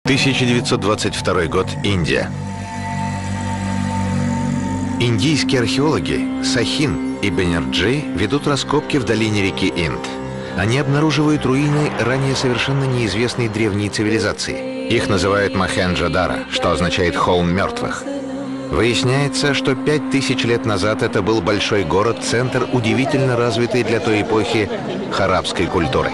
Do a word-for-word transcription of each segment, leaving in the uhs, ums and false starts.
тысяча девятьсот двадцать второй год, Индия. Индийские археологи Сахин и Бенерджи ведут раскопки в долине реки Инд. Они обнаруживают руины ранее совершенно неизвестной древней цивилизации. Их называют Мохенджо-Даро, что означает «холм мертвых». Выясняется, что пять тысяч лет назад это был большой город, центр удивительно развитой для той эпохи харабской культуры.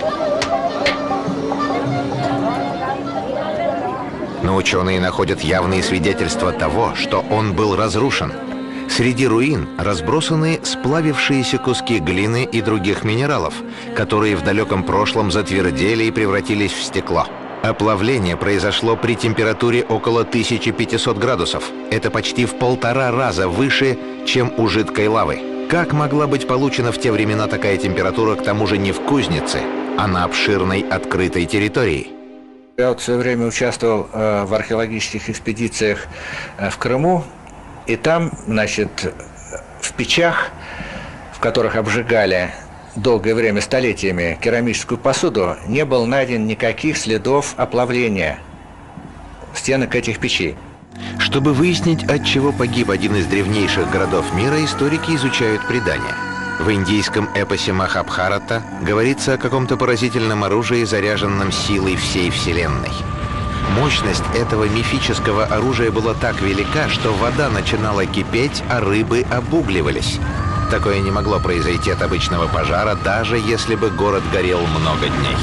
Но ученые находят явные свидетельства того, что он был разрушен. Среди руин разбросаны сплавившиеся куски глины и других минералов, которые в далеком прошлом затвердели и превратились в стекло. Оплавление произошло при температуре около тысячи пятисот градусов. Это почти в полтора раза выше, чем у жидкой лавы. Как могла быть получена в те времена такая температура, к тому же не в кузнице, а на обширной открытой территории? Я вот в свое время участвовал э, в археологических экспедициях э, в Крыму, и там, значит, в печах, в которых обжигали долгое время, столетиями, керамическую посуду, не был найден никаких следов оплавления стенок этих печей. Чтобы выяснить, от чего погиб один из древнейших городов мира, историки изучают предания. В индийском эпосе Махабхарата говорится о каком-то поразительном оружии, заряженном силой всей Вселенной. Мощность этого мифического оружия была так велика, что вода начинала кипеть, а рыбы обугливались. Такое не могло произойти от обычного пожара, даже если бы город горел много дней.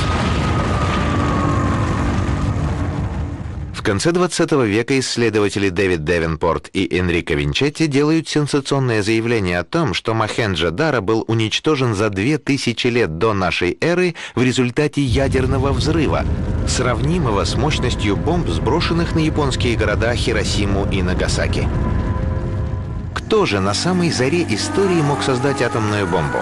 В конце двадцатого века исследователи Дэвид Девенпорт и Энрико Винчетти делают сенсационное заявление о том, что Мохенджо-Даро был уничтожен за две тысячи лет до нашей эры в результате ядерного взрыва, сравнимого с мощностью бомб, сброшенных на японские города Хиросиму и Нагасаки. Кто же на самой заре истории мог создать атомную бомбу?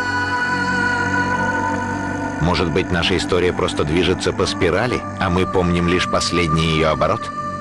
Может быть, наша история просто движется по спирали, а мы помним лишь последний ее оборот?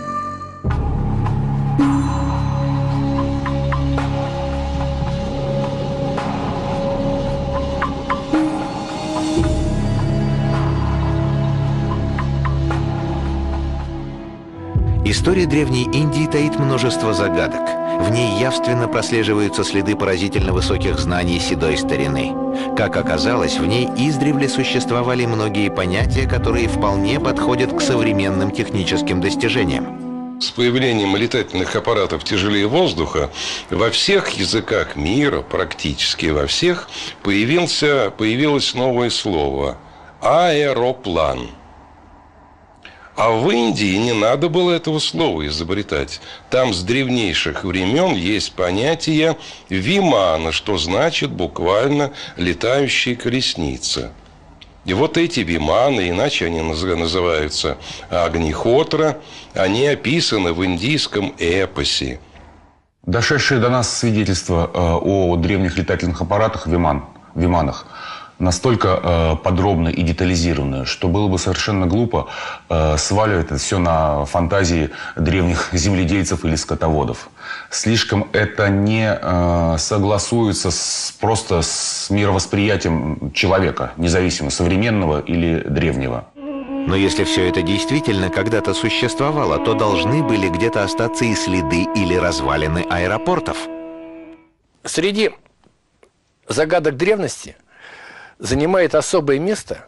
История Древней Индии таит множество загадок. В ней явственно прослеживаются следы поразительно высоких знаний седой старины. Как оказалось, в ней издревле существовали многие понятия, которые вполне подходят к современным техническим достижениям. С появлением летательных аппаратов тяжелее воздуха во всех языках мира, практически во всех, появился, появилось новое слово – аэроплан. А в Индии не надо было этого слова изобретать. Там с древнейших времен есть понятие вимана, что значит буквально летающая колесница. И вот эти виманы, иначе они называются Агнихотра, они описаны в индийском эпосе. Дошедшие до нас свидетельства о древних летательных аппаратах, виман, виманах, настолько э, подробно и детализированно, что было бы совершенно глупо э, сваливать это все на фантазии древних земледельцев или скотоводов. Слишком это не э, согласуется с, просто с мировосприятием человека, независимо, современного или древнего. Но если все это действительно когда-то существовало, то должны были где-то остаться и следы или развалины аэропортов. Среди загадок древности занимает особое место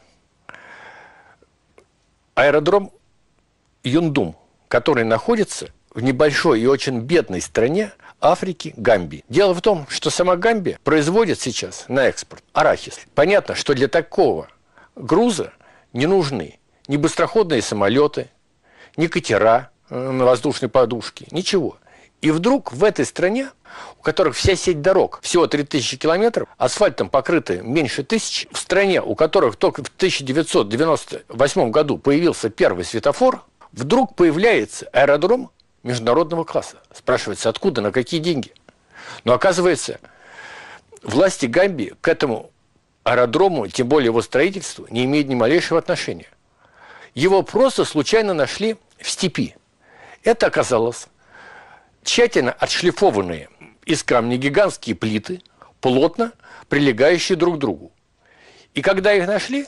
аэродром Юндум, который находится в небольшой и очень бедной стране Африки, Гамбии. Дело в том, что сама Гамбия производит сейчас на экспорт арахис. Понятно, что для такого груза не нужны ни быстроходные самолеты, ни катера на воздушной подушке, ничего. И вдруг в этой стране, у которых вся сеть дорог всего три тысячи километров, асфальтом покрыты меньше тысячи, в стране, у которых только в тысяча девятьсот девяносто восьмом году появился первый светофор, вдруг появляется аэродром международного класса. Спрашивается, откуда, на какие деньги? Но оказывается, власти Гамбии к этому аэродрому, тем более его строительству, не имеют ни малейшего отношения. Его просто случайно нашли в степи. Это оказалось тщательно отшлифованные из камня гигантские плиты, плотно прилегающие друг к другу. И когда их нашли,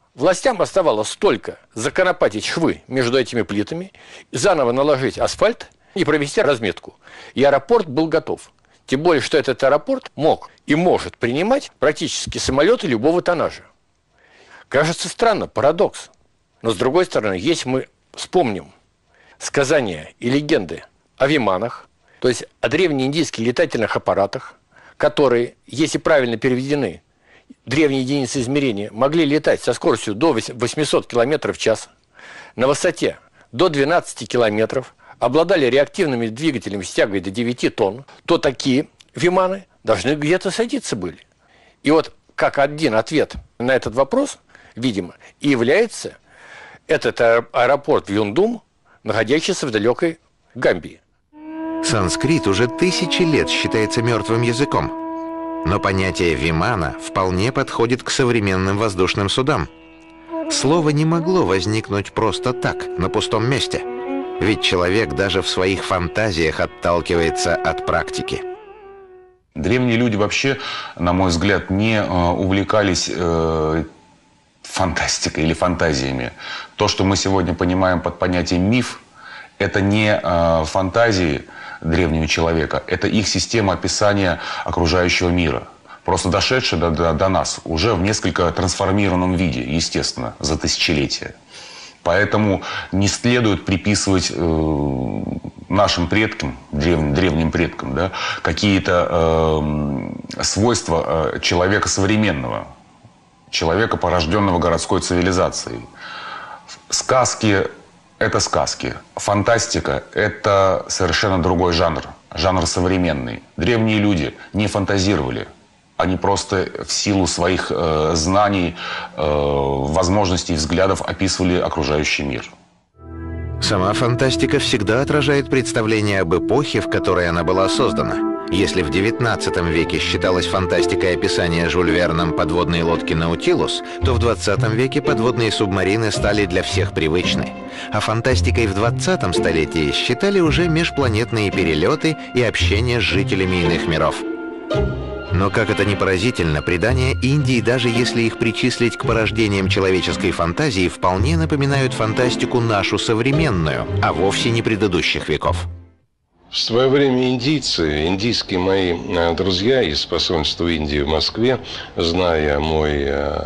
Властям оставалось только законопатить швы между этими плитами, заново наложить асфальт и провести разметку. И аэропорт был готов. Тем более, что этот аэропорт мог и может принимать практически самолеты любого тоннажа. Кажется странно, парадокс. Но с другой стороны, если мы вспомним сказания и легенды о виманах, то есть о древнеиндийских летательных аппаратах, которые, если правильно переведены, древние единицы измерения, могли летать со скоростью до восьмисот километров в час, на высоте до двенадцати километров, обладали реактивными двигателями с тягой до девяти тонн, то такие виманы должны где-то садиться были. И вот как один ответ на этот вопрос, видимо, и является этот аэропорт Юндум, находящийся в далекой Гамбии. Санскрит уже тысячи лет считается мертвым языком. Но понятие «вимана» вполне подходит к современным воздушным судам. Слово не могло возникнуть просто так, на пустом месте. Ведь человек даже в своих фантазиях отталкивается от практики. Древние люди вообще, на мой взгляд, не э, увлекались э, фантастикой или фантазиями. То, что мы сегодня понимаем под понятием «миф», это не э, фантазии древнего человека, это их система описания окружающего мира, просто дошедшая до, до, до нас, уже в несколько трансформированном виде, естественно, за тысячелетия. Поэтому не следует приписывать э, нашим предкам, древним, древним предкам, да, какие-то э, свойства э, человека современного, человека, порожденного городской цивилизацией. Сказки – это сказки. Фантастика – это совершенно другой жанр, жанр современный. Древние люди не фантазировали. Они просто в силу своих э, знаний, э, возможностей, взглядов описывали окружающий мир. Сама фантастика всегда отражает представление об эпохе, в которой она была создана. Если в девятнадцатом веке считалось фантастикой описание Жюль Верном подводной лодки «Наутилус», то в двадцатом веке подводные субмарины стали для всех привычны. А фантастикой в двадцатом столетии считали уже межпланетные перелеты и общение с жителями иных миров. Но, как это ни поразительно, предания Индии, даже если их причислить к порождениям человеческой фантазии, вполне напоминают фантастику нашу современную, а вовсе не предыдущих веков. В свое время индийцы, индийские мои друзья из посольства Индии в Москве, зная мой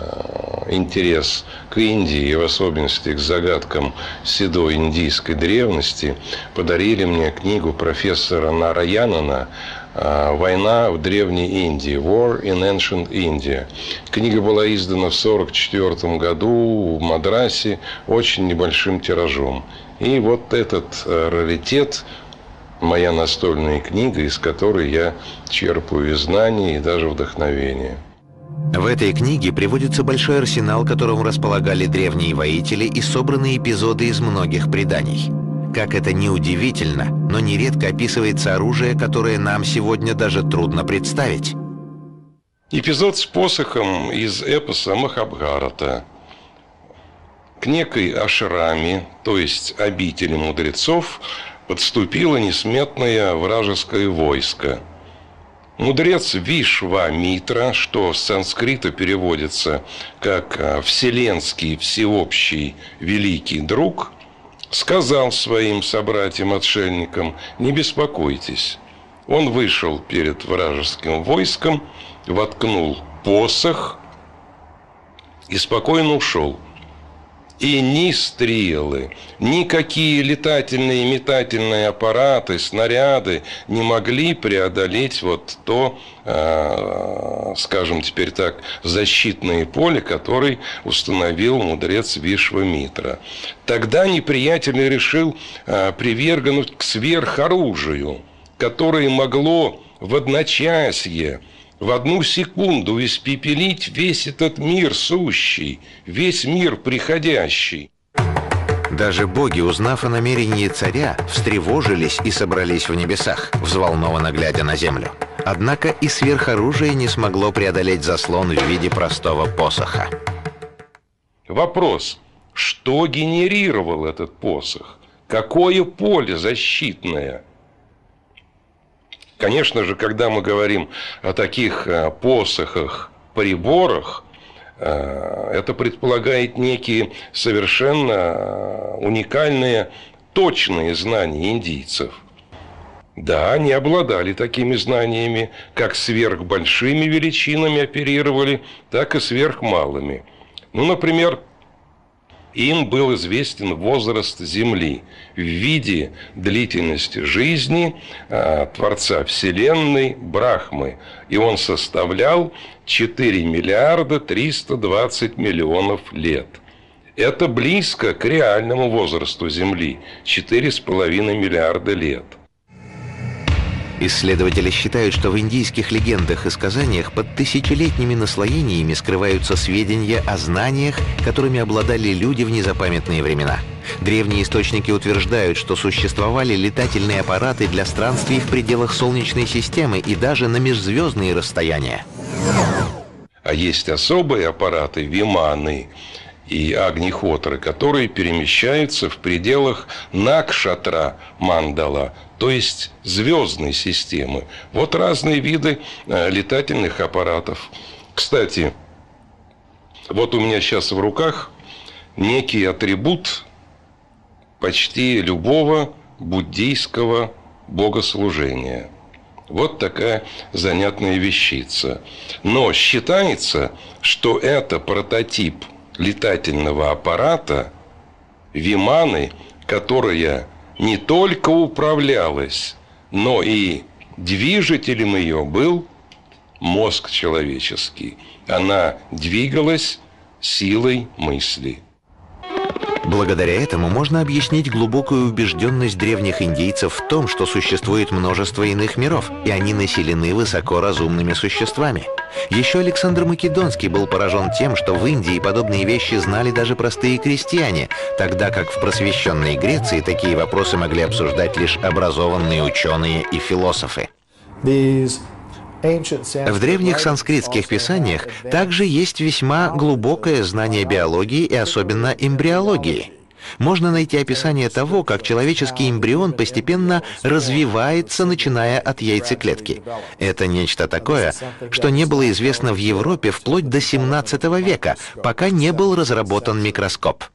интерес к Индии и в особенности к загадкам седой индийской древности, подарили мне книгу профессора Нараянана «Война в Древней Индии» «War in Ancient India». Книга была издана в сорок четвёртом году в Мадрасе очень небольшим тиражом. И вот этот раритет, моя настольная книга, из которой я черпаю и знания, и даже вдохновение. В этой книге приводится большой арсенал, которым располагали древние воители, и собраны эпизоды из многих преданий. Как это ни удивительно, но нередко описывается оружие, которое нам сегодня даже трудно представить. Эпизод с посохом из эпоса Махабхарата. К некой ашраме, то есть обители мудрецов, подступило несметное вражеское войско. Мудрец Вишвамитра, что с санскрита переводится как «вселенский, всеобщий, великий друг», сказал своим собратьям-отшельникам: «Не беспокойтесь». Он вышел перед вражеским войском, воткнул посох и спокойно ушел. И ни стрелы, никакие летательные и метательные аппараты, снаряды не могли преодолеть вот то, э, скажем теперь так, защитное поле, которое установил мудрец Вишвамитра. Тогда неприятель решил э, привергнуть к сверхоружию, которое могло в одночасье, в одну секунду испепелить весь этот мир сущий, весь мир приходящий. Даже боги, узнав о намерении царя, встревожились и собрались в небесах, взволнованно глядя на землю. Однако и сверхоружие не смогло преодолеть заслон в виде простого посоха. Вопрос: что генерировал этот посох? Какое поле защитное? Конечно же, когда мы говорим о таких посохах, приборах, Это предполагает некие совершенно уникальные, точные знания индийцев. Да, они обладали такими знаниями, как сверхбольшими величинами оперировали, так и сверхмалыми. Ну, например, им был известен возраст Земли в виде длительности жизни э, Творца Вселенной Брахмы. И он составлял четыре миллиарда триста двадцать миллионов лет. Это близко к реальному возрасту Земли – четыре с половиной миллиарда лет. Исследователи считают, что в индийских легендах и сказаниях под тысячелетними наслоениями скрываются сведения о знаниях, которыми обладали люди в незапамятные времена. Древние источники утверждают, что существовали летательные аппараты для странствий в пределах Солнечной системы и даже на межзвездные расстояния. А есть особые аппараты, виманы и агнихотры, которые перемещаются в пределах Накшатра Мандала, то есть звездной системы. Вот разные виды э, летательных аппаратов. Кстати, вот у меня сейчас в руках некий атрибут почти любого буддийского богослужения. Вот такая занятная вещица. Но считается, что это прототип летательного аппарата виманы, которая не только управлялась, но и движителем ее был мозг человеческий. Она двигалась силой мысли. Благодаря этому можно объяснить глубокую убежденность древних индейцев в том, что существует множество иных миров, и они населены высокоразумными существами. Еще Александр Македонский был поражен тем, что в Индии подобные вещи знали даже простые крестьяне, тогда как в просвещенной Греции такие вопросы могли обсуждать лишь образованные ученые и философы. В древних санскритских писаниях также есть весьма глубокое знание биологии и особенно эмбриологии. Можно найти описание того, как человеческий эмбрион постепенно развивается, начиная от яйцеклетки. Это нечто такое, что не было известно в Европе вплоть до семнадцатого века, пока не был разработан микроскоп.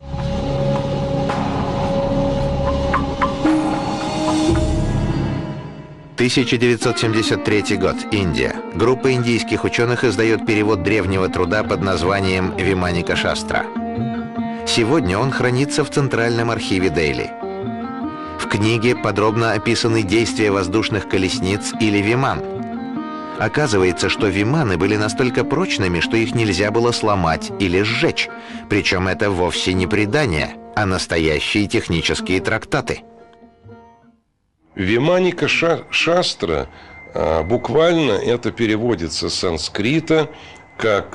тысяча девятьсот семьдесят третий год. Индия. Группа индийских ученых издает перевод древнего труда под названием «Виманика Шастра». Сегодня он хранится в Центральном архиве Дели. В книге подробно описаны действия воздушных колесниц или виман. Оказывается, что виманы были настолько прочными, что их нельзя было сломать или сжечь. Причем это вовсе не предания, а настоящие технические трактаты. Виманика Шастра, буквально это переводится с санскрита как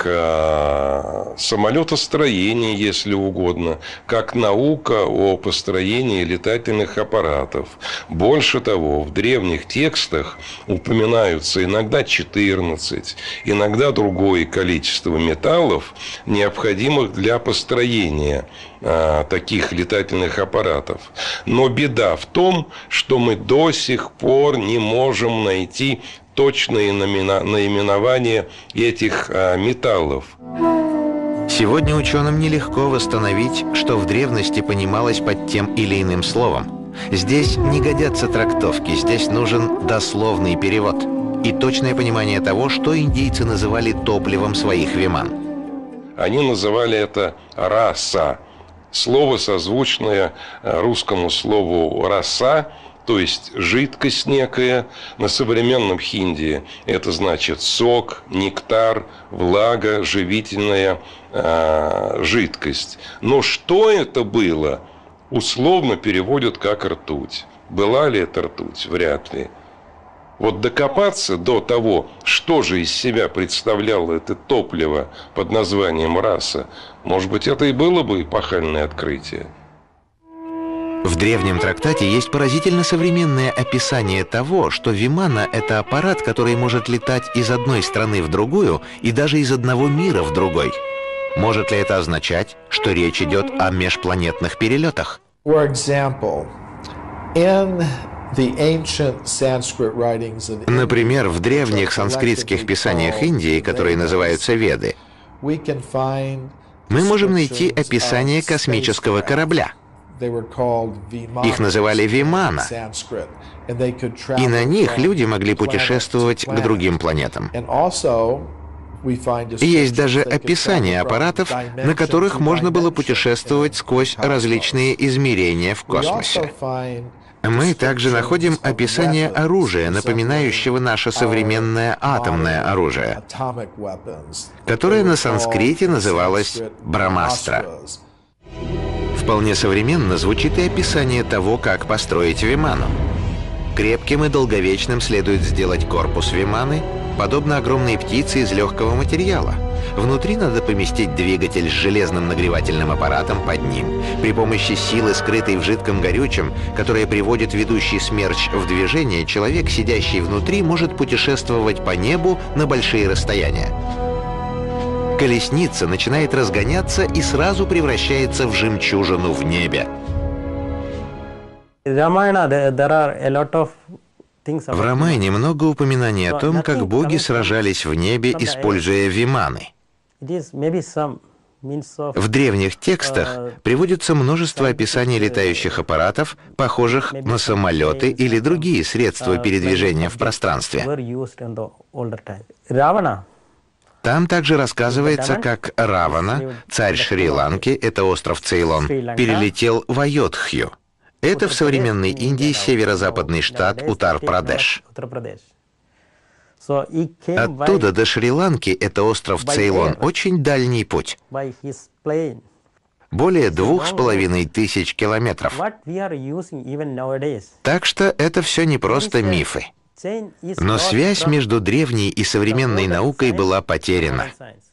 самолетостроение, если угодно, как наука о построении летательных аппаратов. Больше того, в древних текстах упоминаются иногда четырнадцать, иногда другое количество металлов, необходимых для построения а, таких летательных аппаратов. Но беда в том, что мы до сих пор не можем найти точные наименования этих а, металлов. Сегодня ученым нелегко восстановить, что в древности понималось под тем или иным словом. Здесь не годятся трактовки, здесь нужен дословный перевод и точное понимание того, что индейцы называли топливом своих виман. Они называли это раса. Слово, созвучное русскому слову «роса», то есть жидкость некая. На современном хинди это значит сок, нектар, влага, живительная э, жидкость. Но что это было, условно переводят как ртуть. Была ли это ртуть? Вряд ли. Вот докопаться до того, что же из себя представляло это топливо под названием раса, может быть, это и было бы эпохальное открытие. В древнем трактате есть поразительно современное описание того, что вимана – это аппарат, который может летать из одной страны в другую и даже из одного мира в другой. Может ли это означать, что речь идет о межпланетных перелетах? Например, в древних санскритских писаниях Индии, которые называются Веды, Мы можем найти описание космического корабля. Их называли Вимана, и на них люди могли путешествовать к другим планетам. Есть даже описание аппаратов, на которых можно было путешествовать сквозь различные измерения в космосе. Мы также находим описание оружия, напоминающего наше современное атомное оружие, которое на санскрите называлось Брамастра. Вполне современно звучит и описание того, как построить Виману. Крепким и долговечным следует сделать корпус Виманы, подобно огромной птице из легкого материала. Внутри надо поместить двигатель с железным нагревательным аппаратом под ним. При помощи силы, скрытой в жидком горючем, которая приводит ведущий смерч в движение, человек, сидящий внутри, может путешествовать по небу на большие расстояния. Колесница начинает разгоняться и сразу превращается в жемчужину в небе. В Рамайне много упоминаний о том, как боги сражались в небе, используя виманы. В древних текстах приводится множество описаний летающих аппаратов, похожих на самолеты или другие средства передвижения в пространстве. Там также рассказывается, как Равана, царь Шри-Ланки, это остров Цейлон, перелетел в Айодхью. Это в современной Индии северо-западный штат Уттар-Прадеш. Оттуда до Шри-Ланки, это остров Цейлон, очень дальний путь. Более двух с половиной тысяч километров. Так что это все не просто мифы. Но связь между древней и современной наукой была потеряна.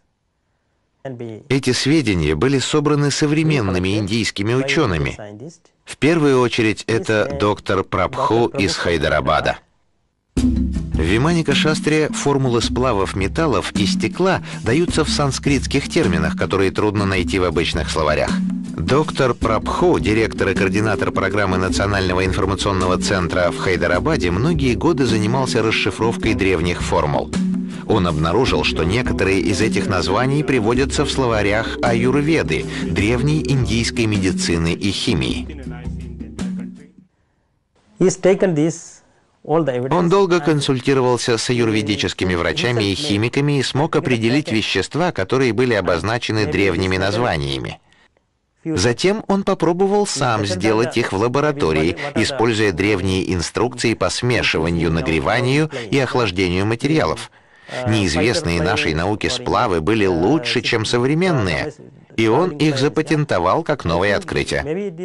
Эти сведения были собраны современными индийскими учеными. В первую очередь это доктор Прабху из Хайдарабада. В Виманика-шастре формулы сплавов металлов и стекла даются в санскритских терминах, которые трудно найти в обычных словарях. Доктор Прабху, директор и координатор программы Национального информационного центра в Хайдарабаде, многие годы занимался расшифровкой древних формул. Он обнаружил, что некоторые из этих названий приводятся в словарях аюрведы, древней индийской медицины и химии. Он долго консультировался с аюрведическими врачами и химиками и смог определить вещества, которые были обозначены древними названиями. Затем он попробовал сам сделать их в лаборатории, используя древние инструкции по смешиванию, нагреванию и охлаждению материалов. Неизвестные нашей науке сплавы были лучше, чем современные, и он их запатентовал как новое открытие.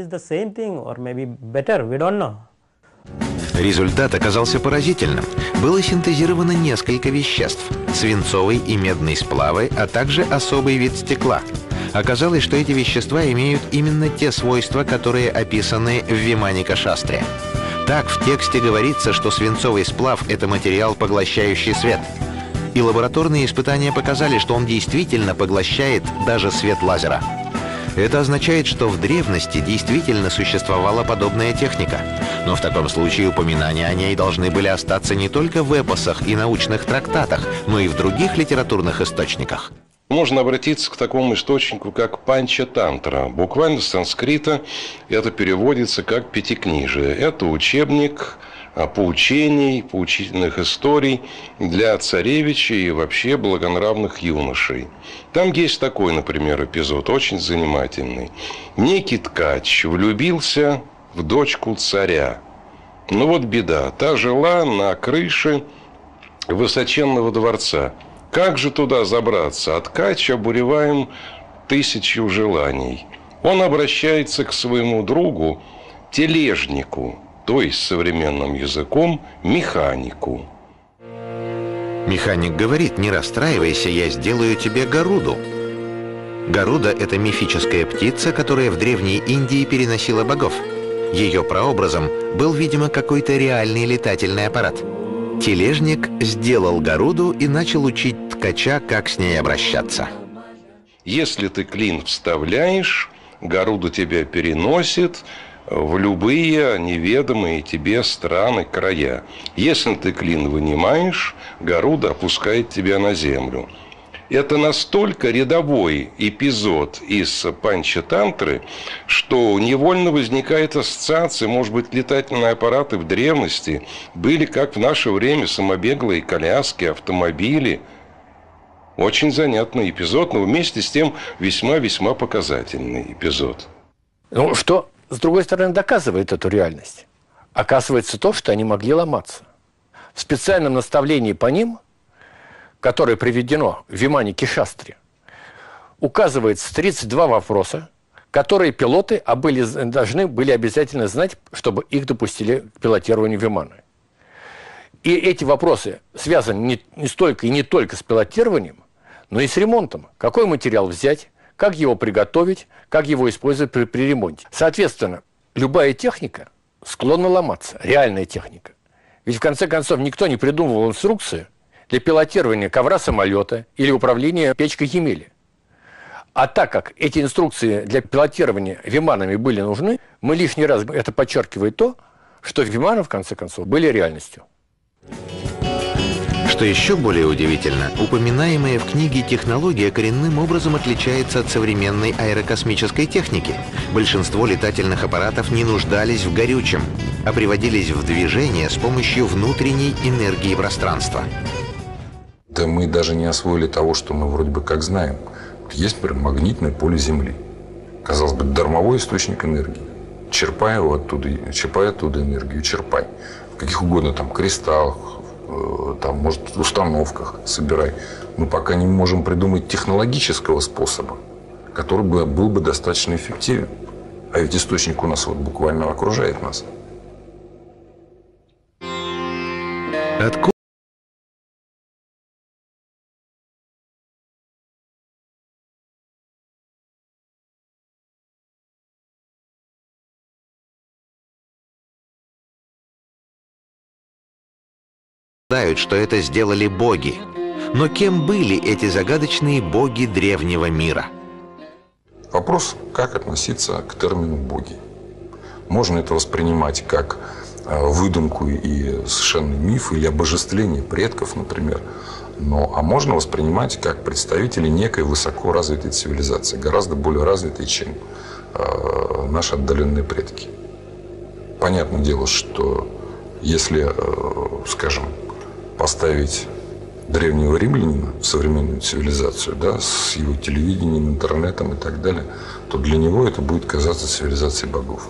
Результат оказался поразительным. Было синтезировано несколько веществ – свинцовый и медный сплавы, а также особый вид стекла. Оказалось, что эти вещества имеют именно те свойства, которые описаны в Виманика-шастре. Так, в тексте говорится, что свинцовый сплав – это материал, поглощающий свет. И лабораторные испытания показали, что он действительно поглощает даже свет лазера. Это означает, что в древности действительно существовала подобная техника. Но в таком случае упоминания о ней должны были остаться не только в эпосах и научных трактатах, но и в других литературных источниках. Можно обратиться к такому источнику, как Панча-тантра. Буквально с санскрита это переводится как пятикнижие. Это учебник поучений, поучительных историй для царевичей и вообще благонравных юношей. Там есть такой, например, эпизод, очень занимательный. Некий ткач влюбился в дочку царя. Ну вот беда, та жила на крыше высоченного дворца. Как же туда забраться? А ткач обуреваем тысячью желаний. Он обращается к своему другу, тележнику, то есть современным языком механику. Механик говорит: не расстраивайся, я сделаю тебе Гаруду. Гаруда – это мифическая птица, которая в Древней Индии переносила богов. Ее прообразом был, видимо, какой-то реальный летательный аппарат. Тележник сделал Гаруду и начал учить ткача, как с ней обращаться. Если ты клин вставляешь, Гаруда тебя переносит в любые неведомые тебе страны, края. Если ты клин вынимаешь, Гаруда опускает тебя на землю. Это настолько рядовой эпизод из Панчатантры, что невольно возникает ассоциация, может быть, летательные аппараты в древности были, как в наше время, самобеглые коляски, автомобили. Очень занятный эпизод, но вместе с тем весьма-весьма показательный эпизод. Ну, что, с другой стороны, доказывает эту реальность? Оказывается то, что они могли ломаться. В специальном наставлении по ним, которое приведено в Вимане-Шастре, указывается тридцать два вопроса, которые пилоты а были, должны были обязательно знать, чтобы их допустили к пилотированию Вимана. И эти вопросы связаны не, не столько и не только с пилотированием, но и с ремонтом. Какой материал взять, как его приготовить, как его использовать при, при ремонте. Соответственно, любая техника склонна ломаться, реальная техника. Ведь в конце концов никто не придумывал инструкции для пилотирования ковра самолета или управления печкой Емели. А так как эти инструкции для пилотирования Виманами были нужны, мы лишний раз это подчеркивает то, что Виманы, в конце концов, были реальностью. Что еще более удивительно, упоминаемая в книге технология коренным образом отличается от современной аэрокосмической техники. Большинство летательных аппаратов не нуждались в горючем, а приводились в движение с помощью внутренней энергии пространства. Да мы даже не освоили того, что мы вроде бы как знаем. Есть, например, магнитное поле Земли. Казалось бы, дармовой источник энергии. Черпай его оттуда, черпай оттуда энергию, черпай. В каких угодно там кристаллах, там, может, в установках собирай. Мы пока не можем придумать технологического способа, который бы, был бы достаточно эффективен. А ведь источник у нас вот буквально окружает нас. Откуда? Что это сделали боги. Но кем были эти загадочные боги древнего мира? Вопрос, как относиться к термину «боги». Можно это воспринимать как выдумку и совершенный миф или обожествление предков, например. Но, а можно воспринимать как представители некой высоко развитой цивилизации, гораздо более развитой, чем э, наши отдаленные предки. Понятное дело, что если, э, скажем, поставить древнего римлянина в современную цивилизацию, да, с его телевидением, интернетом и так далее, то для него это будет казаться цивилизацией богов.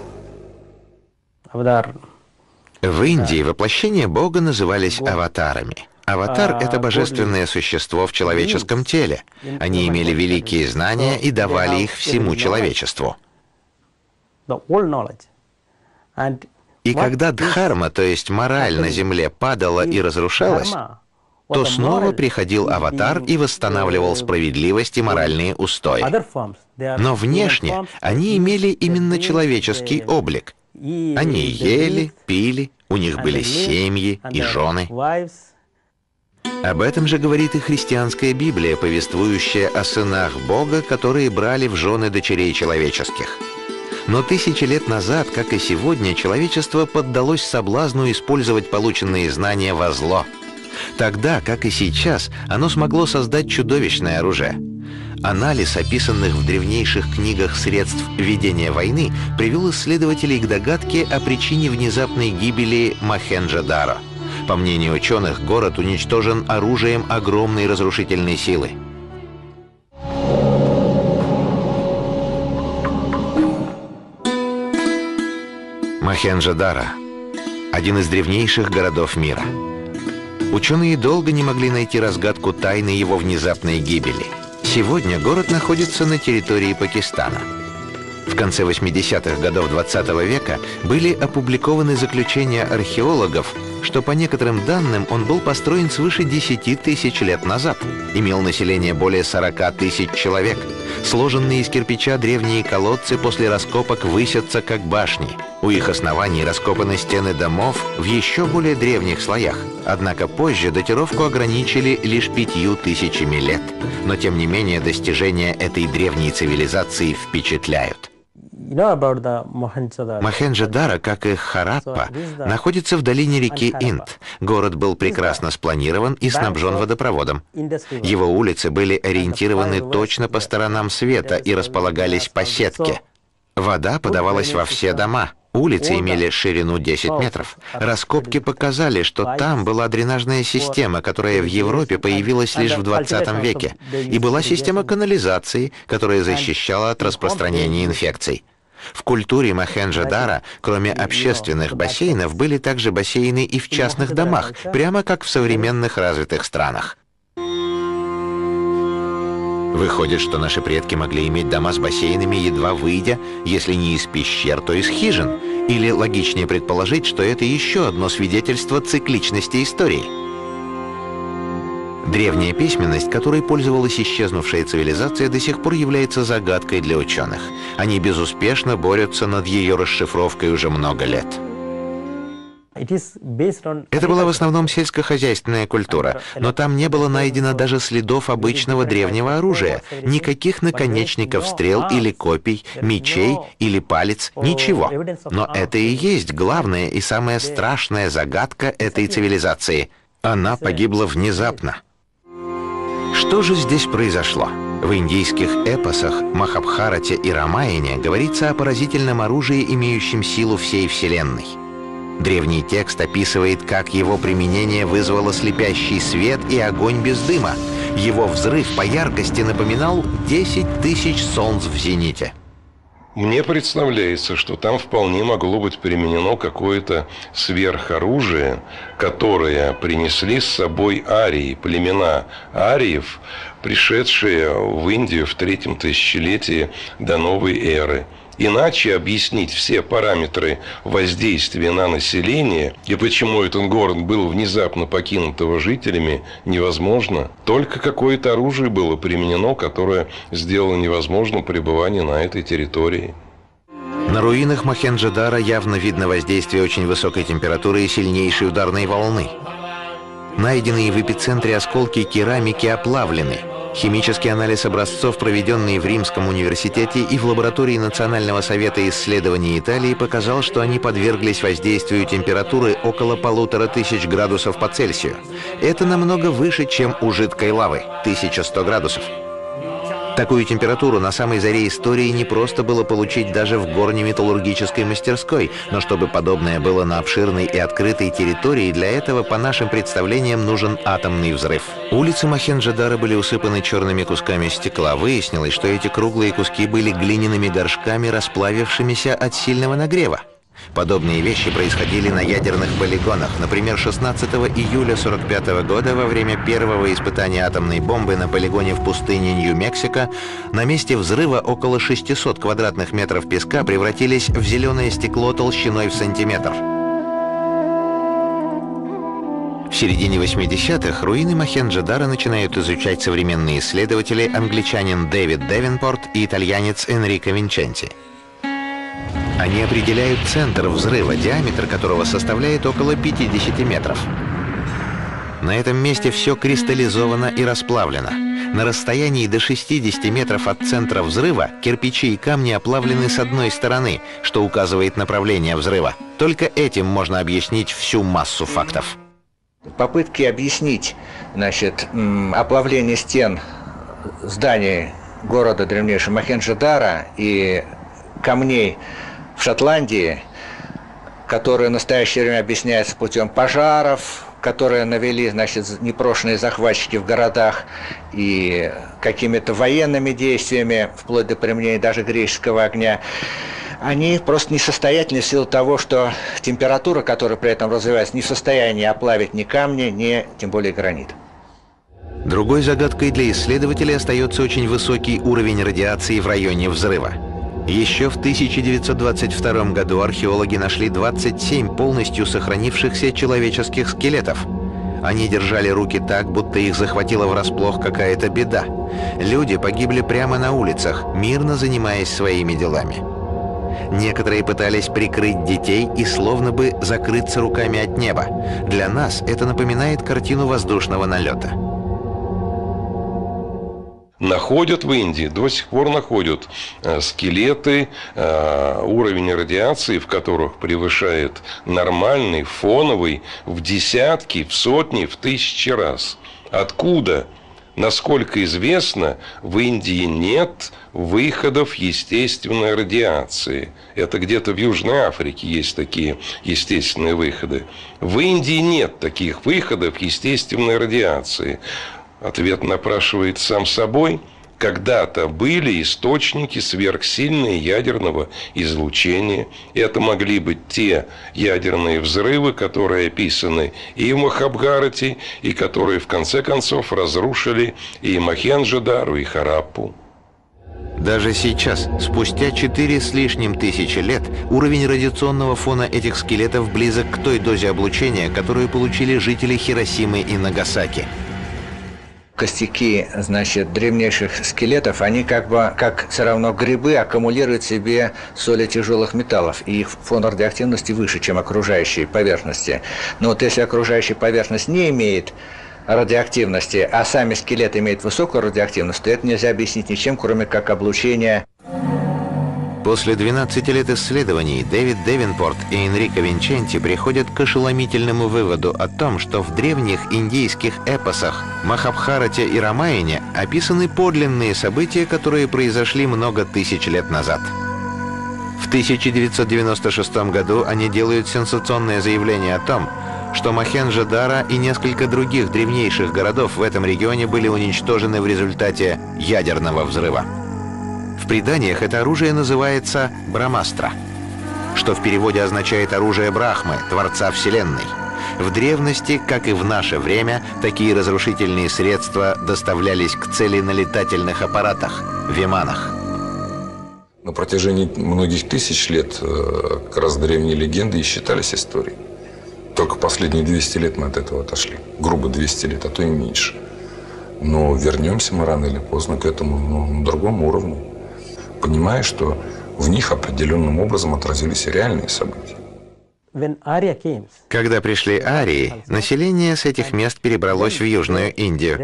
В Индии воплощения бога назывались аватарами. Аватар – это божественное существо в человеческом теле. Они имели великие знания и давали их всему человечеству. И когда дхарма, то есть мораль на земле, падала и разрушалась, то снова приходил аватар и восстанавливал справедливость и моральные устои. Но внешне они имели именно человеческий облик. Они ели, пили, у них были семьи и жены. Об этом же говорит и христианская Библия, повествующая о сынах Бога, которые брали в жены дочерей человеческих. Но тысячи лет назад, как и сегодня, человечество поддалось соблазну использовать полученные знания во зло. Тогда, как и сейчас, оно смогло создать чудовищное оружие. Анализ описанных в древнейших книгах средств ведения войны привел исследователей к догадке о причине внезапной гибели Мохенджо-Даро. По мнению ученых, город уничтожен оружием огромной разрушительной силы. Мохенджо-Даро – один из древнейших городов мира. Ученые долго не могли найти разгадку тайны его внезапной гибели. Сегодня город находится на территории Пакистана. В конце восьмидесятых годов двадцатого века были опубликованы заключения археологов, что по некоторым данным он был построен свыше десяти тысяч лет назад, имел население более сорока тысяч человек. Сложенные из кирпича древние колодцы после раскопок высятся как башни. У их оснований раскопаны стены домов в еще более древних слоях. Однако позже датировку ограничили лишь пятью тысячами лет. Но тем не менее достижения этой древней цивилизации впечатляют. Мохенджо-Даро, как и Хараппа, находится в долине реки Инд. Город был прекрасно спланирован и снабжен водопроводом. Его улицы были ориентированы точно по сторонам света и располагались по сетке. Вода подавалась во все дома. Улицы имели ширину десять метров. Раскопки показали, что там была дренажная система, которая в Европе появилась лишь в двадцатом веке, и была система канализации, которая защищала от распространения инфекций. В культуре Мохенджо-Даро, кроме общественных бассейнов, были также бассейны и в частных домах, прямо как в современных развитых странах. Выходит, что наши предки могли иметь дома с бассейнами, едва выйдя, если не из пещер, то из хижин. Или логичнее предположить, что это еще одно свидетельство цикличности истории. Древняя письменность, которой пользовалась исчезнувшая цивилизация, до сих пор является загадкой для ученых. Они безуспешно борются над ее расшифровкой уже много лет. Это была в основном сельскохозяйственная культура, но там не было найдено даже следов обычного древнего оружия, никаких наконечников стрел или копий, мечей или палец, ничего. Но это и есть главная и самая страшная загадка этой цивилизации. Она погибла внезапно. Что же здесь произошло? В индийских эпосах Махабхарате и Рамаяне говорится о поразительном оружии, имеющем силу всей Вселенной. Древний текст описывает, как его применение вызвало слепящий свет и огонь без дыма. Его взрыв по яркости напоминал десять тысяч солнц в зените. Мне представляется, что там вполне могло быть применено какое-то сверхоружие, которое принесли с собой арии, племена ариев, пришедшие в Индию в третьем тысячелетии до новой эры. Иначе объяснить все параметры воздействия на население и почему этот город был внезапно покинут его жителями невозможно. Только какое-то оружие было применено, которое сделало невозможным пребывание на этой территории. На руинах Мохенджо-Даро явно видно воздействие очень высокой температуры и сильнейшей ударной волны. Найденные в эпицентре осколки керамики оплавлены. Химический анализ образцов, проведенный в Римском университете и в лаборатории Национального совета исследований Италии, показал, что они подверглись воздействию температуры около полутора тысяч градусов по Цельсию. Это намного выше, чем у жидкой лавы – тысяча сто градусов. Такую температуру на самой заре истории не просто было получить даже в горно-металлургической мастерской, но чтобы подобное было на обширной и открытой территории, для этого, по нашим представлениям, нужен атомный взрыв. Улицы Мохенджо-Даро были усыпаны черными кусками стекла. Выяснилось, что эти круглые куски были глиняными горшками, расплавившимися от сильного нагрева. Подобные вещи происходили на ядерных полигонах. Например, шестнадцатого июля сорок пятого года во время первого испытания атомной бомбы на полигоне в пустыне Нью-Мексико на месте взрыва около шестисот квадратных метров песка превратились в зеленое стекло толщиной в сантиметр. В середине восьмидесятых руины Мохенджо-Даро начинают изучать современные исследователи, англичанин Дэвид Девенпорт и итальянец Энрико Винченти. Они определяют центр взрыва, диаметр которого составляет около пятидесяти метров. На этом месте все кристаллизовано и расплавлено. На расстоянии до шестидесяти метров от центра взрыва кирпичи и камни оплавлены с одной стороны, что указывает направление взрыва. Только этим можно объяснить всю массу фактов. Попытки объяснить, значит, оплавление стен зданий города древнейшего Мохенджо-Даро и камней в Шотландии, которые в настоящее время объясняются путем пожаров, которые навели, значит, непрошенные захватчики в городах, и какими-то военными действиями, вплоть до применения даже греческого огня, они просто несостоятельны в силу того, что температура, которая при этом развивается, не в состоянии оплавить ни камни, ни тем более гранит. Другой загадкой для исследователей остается очень высокий уровень радиации в районе взрыва. Еще в тысяча девятьсот двадцать втором году археологи нашли двадцать семь полностью сохранившихся человеческих скелетов. Они держали руки так, будто их захватила врасплох какая-то беда. Люди погибли прямо на улицах, мирно занимаясь своими делами. Некоторые пытались прикрыть детей и словно бы закрыться руками от неба. Для нас это напоминает картину воздушного налета. Находят в Индии, до сих пор находят э, скелеты, э, уровень радиации, в которых превышает нормальный, фоновый, в десятки, в сотни, в тысячи раз. Откуда? Насколько известно, в Индии нет выходов естественной радиации. Это где-то в Южной Африке есть такие естественные выходы. В Индии нет таких выходов естественной радиации. Ответ напрашивает сам собой. Когда-то были источники сверхсильного ядерного излучения. Это могли быть те ядерные взрывы, которые описаны и в Махабхарате, и которые в конце концов разрушили и Мохенджо-Дару, и Хараппу. Даже сейчас, спустя четыре с лишним тысячи лет, уровень радиационного фона этих скелетов близок к той дозе облучения, которую получили жители Хиросимы и Нагасаки. Костяки, значит, древнейших скелетов, они как бы, как все равно грибы, аккумулируют в себе соли тяжелых металлов, и их фон радиоактивности выше, чем окружающей поверхности. Но вот если окружающая поверхность не имеет радиоактивности, а сами скелеты имеют высокую радиоактивность, то это нельзя объяснить ничем, кроме как облучения. После двенадцати лет исследований Дэвид Девинпорт и Энрико Винченти приходят к ошеломительному выводу о том, что в древних индийских эпосах Махабхарате и Рамаяне описаны подлинные события, которые произошли много тысяч лет назад. В тысяча девятьсот девяносто шестом году они делают сенсационное заявление о том, что Мохенджо-Даро и несколько других древнейших городов в этом регионе были уничтожены в результате ядерного взрыва. В преданиях это оружие называется Брамастра, что в переводе означает «оружие Брахмы», Творца Вселенной. В древности, как и в наше время, такие разрушительные средства доставлялись к цели на летательных аппаратах – виманах. На протяжении многих тысяч лет как раз древние легенды и считались историей. Только последние двести лет мы от этого отошли. Грубо двести лет, а то и меньше. Но вернемся мы рано или поздно к этому, но на другом уровне, понимая, что в них определенным образом отразились реальные события. Когда пришли арии, население с этих мест перебралось в Южную Индию.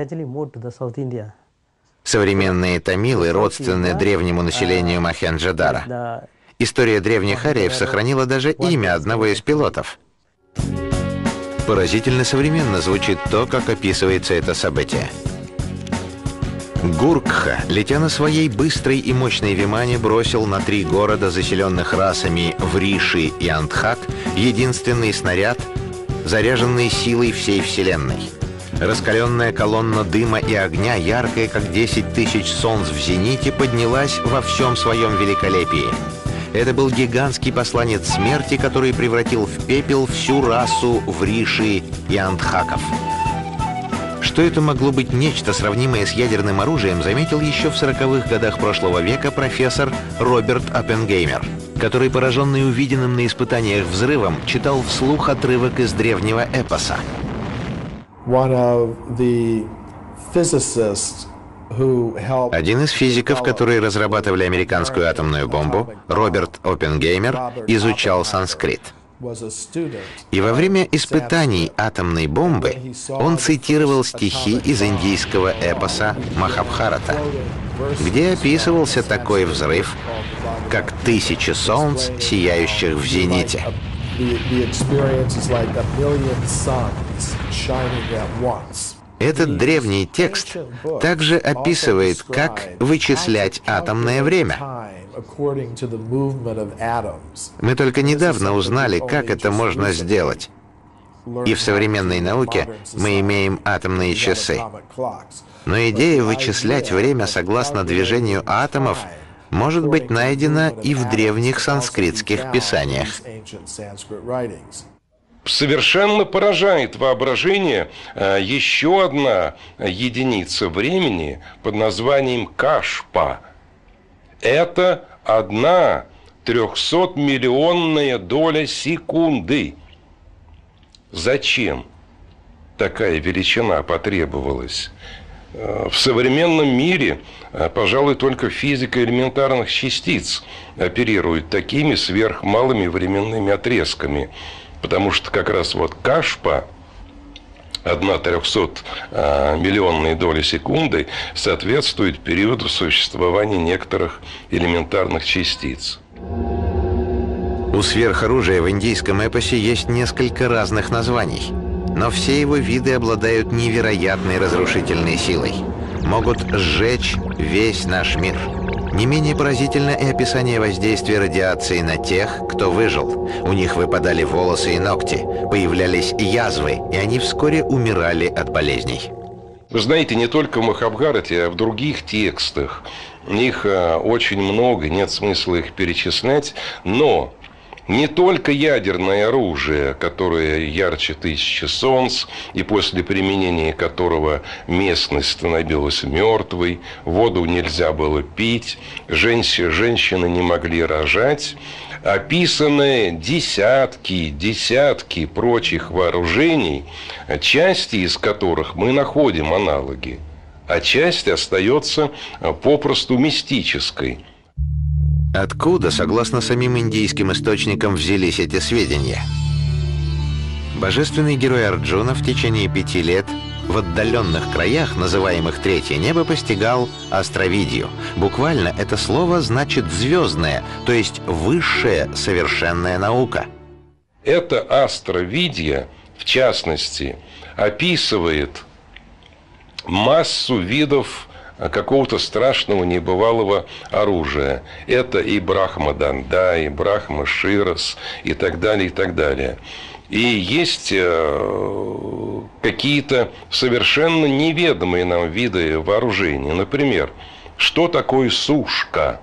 Современные тамилы родственны древнему населению Мохенджо-Даро. История древних ариев сохранила даже имя одного из пилотов. Поразительно современно звучит то, как описывается это событие. Гуркха, летя на своей быстрой и мощной вимане, бросил на три города, заселенных расами Вриши и Андхак, единственный снаряд, заряженный силой всей Вселенной. Раскаленная колонна дыма и огня, яркая, как десять тысяч солнц в зените, поднялась во всем своем великолепии. Это был гигантский посланец смерти, который превратил в пепел всю расу Вриши и Андхаков. Что это могло быть нечто сравнимое с ядерным оружием, заметил еще в сороковых годах прошлого века профессор Роберт Оппенгеймер, который, пораженный увиденным на испытаниях взрывом, читал вслух отрывок из древнего эпоса. Один из физиков, которые разрабатывали американскую атомную бомбу, Роберт Оппенгеймер, изучал санскрит. И во время испытаний атомной бомбы он цитировал стихи из индийского эпоса Махабхарата, где описывался такой взрыв, как тысячи солнц, сияющих в зените. Этот древний текст также описывает, как вычислять атомное время. Мы только недавно узнали, как это можно сделать. И в современной науке мы имеем атомные часы. Но идея вычислять время согласно движению атомов может быть найдена и в древних санскритских писаниях. Совершенно поражает воображение еще одна единица времени под названием Кашпа. Это одна трехсотмиллионная доля секунды. Зачем такая величина потребовалась? В современном мире, пожалуй, только физика элементарных частиц оперирует такими сверхмалыми временными отрезками. Потому что как раз вот Кашпа одна трехсотмиллионная доля секунды соответствует периоду существования некоторых элементарных частиц. У сверхоружия в индийском эпосе есть несколько разных названий, но все его виды обладают невероятной разрушительной силой. Могут сжечь весь наш мир. Не менее поразительно и описание воздействия радиации на тех, кто выжил. У них выпадали волосы и ногти, появлялись язвы, и они вскоре умирали от болезней. Вы знаете, не только в Махабхарате, а в других текстах. Их очень много, нет смысла их перечислять, но не только ядерное оружие, которое ярче тысячи солнц, и после применения которого местность становилась мертвой, воду нельзя было пить, женщины, женщины не могли рожать, описаны десятки, десятки прочих вооружений, части из которых мы находим аналоги, а часть остается попросту мистической. Откуда, согласно самим индийским источникам, взялись эти сведения? Божественный герой Арджуна в течение пяти лет в отдаленных краях, называемых Третье небо, постигал астровидию. Буквально это слово значит «звездная», то есть высшая совершенная наука. Это астровидия, в частности, описывает массу видов какого-то страшного небывалого оружия. Это и Брахма-Данда, и Брахма-Ширас, и так далее, и так далее. И есть какие-то совершенно неведомые нам виды вооружения. Например, что такое сушка?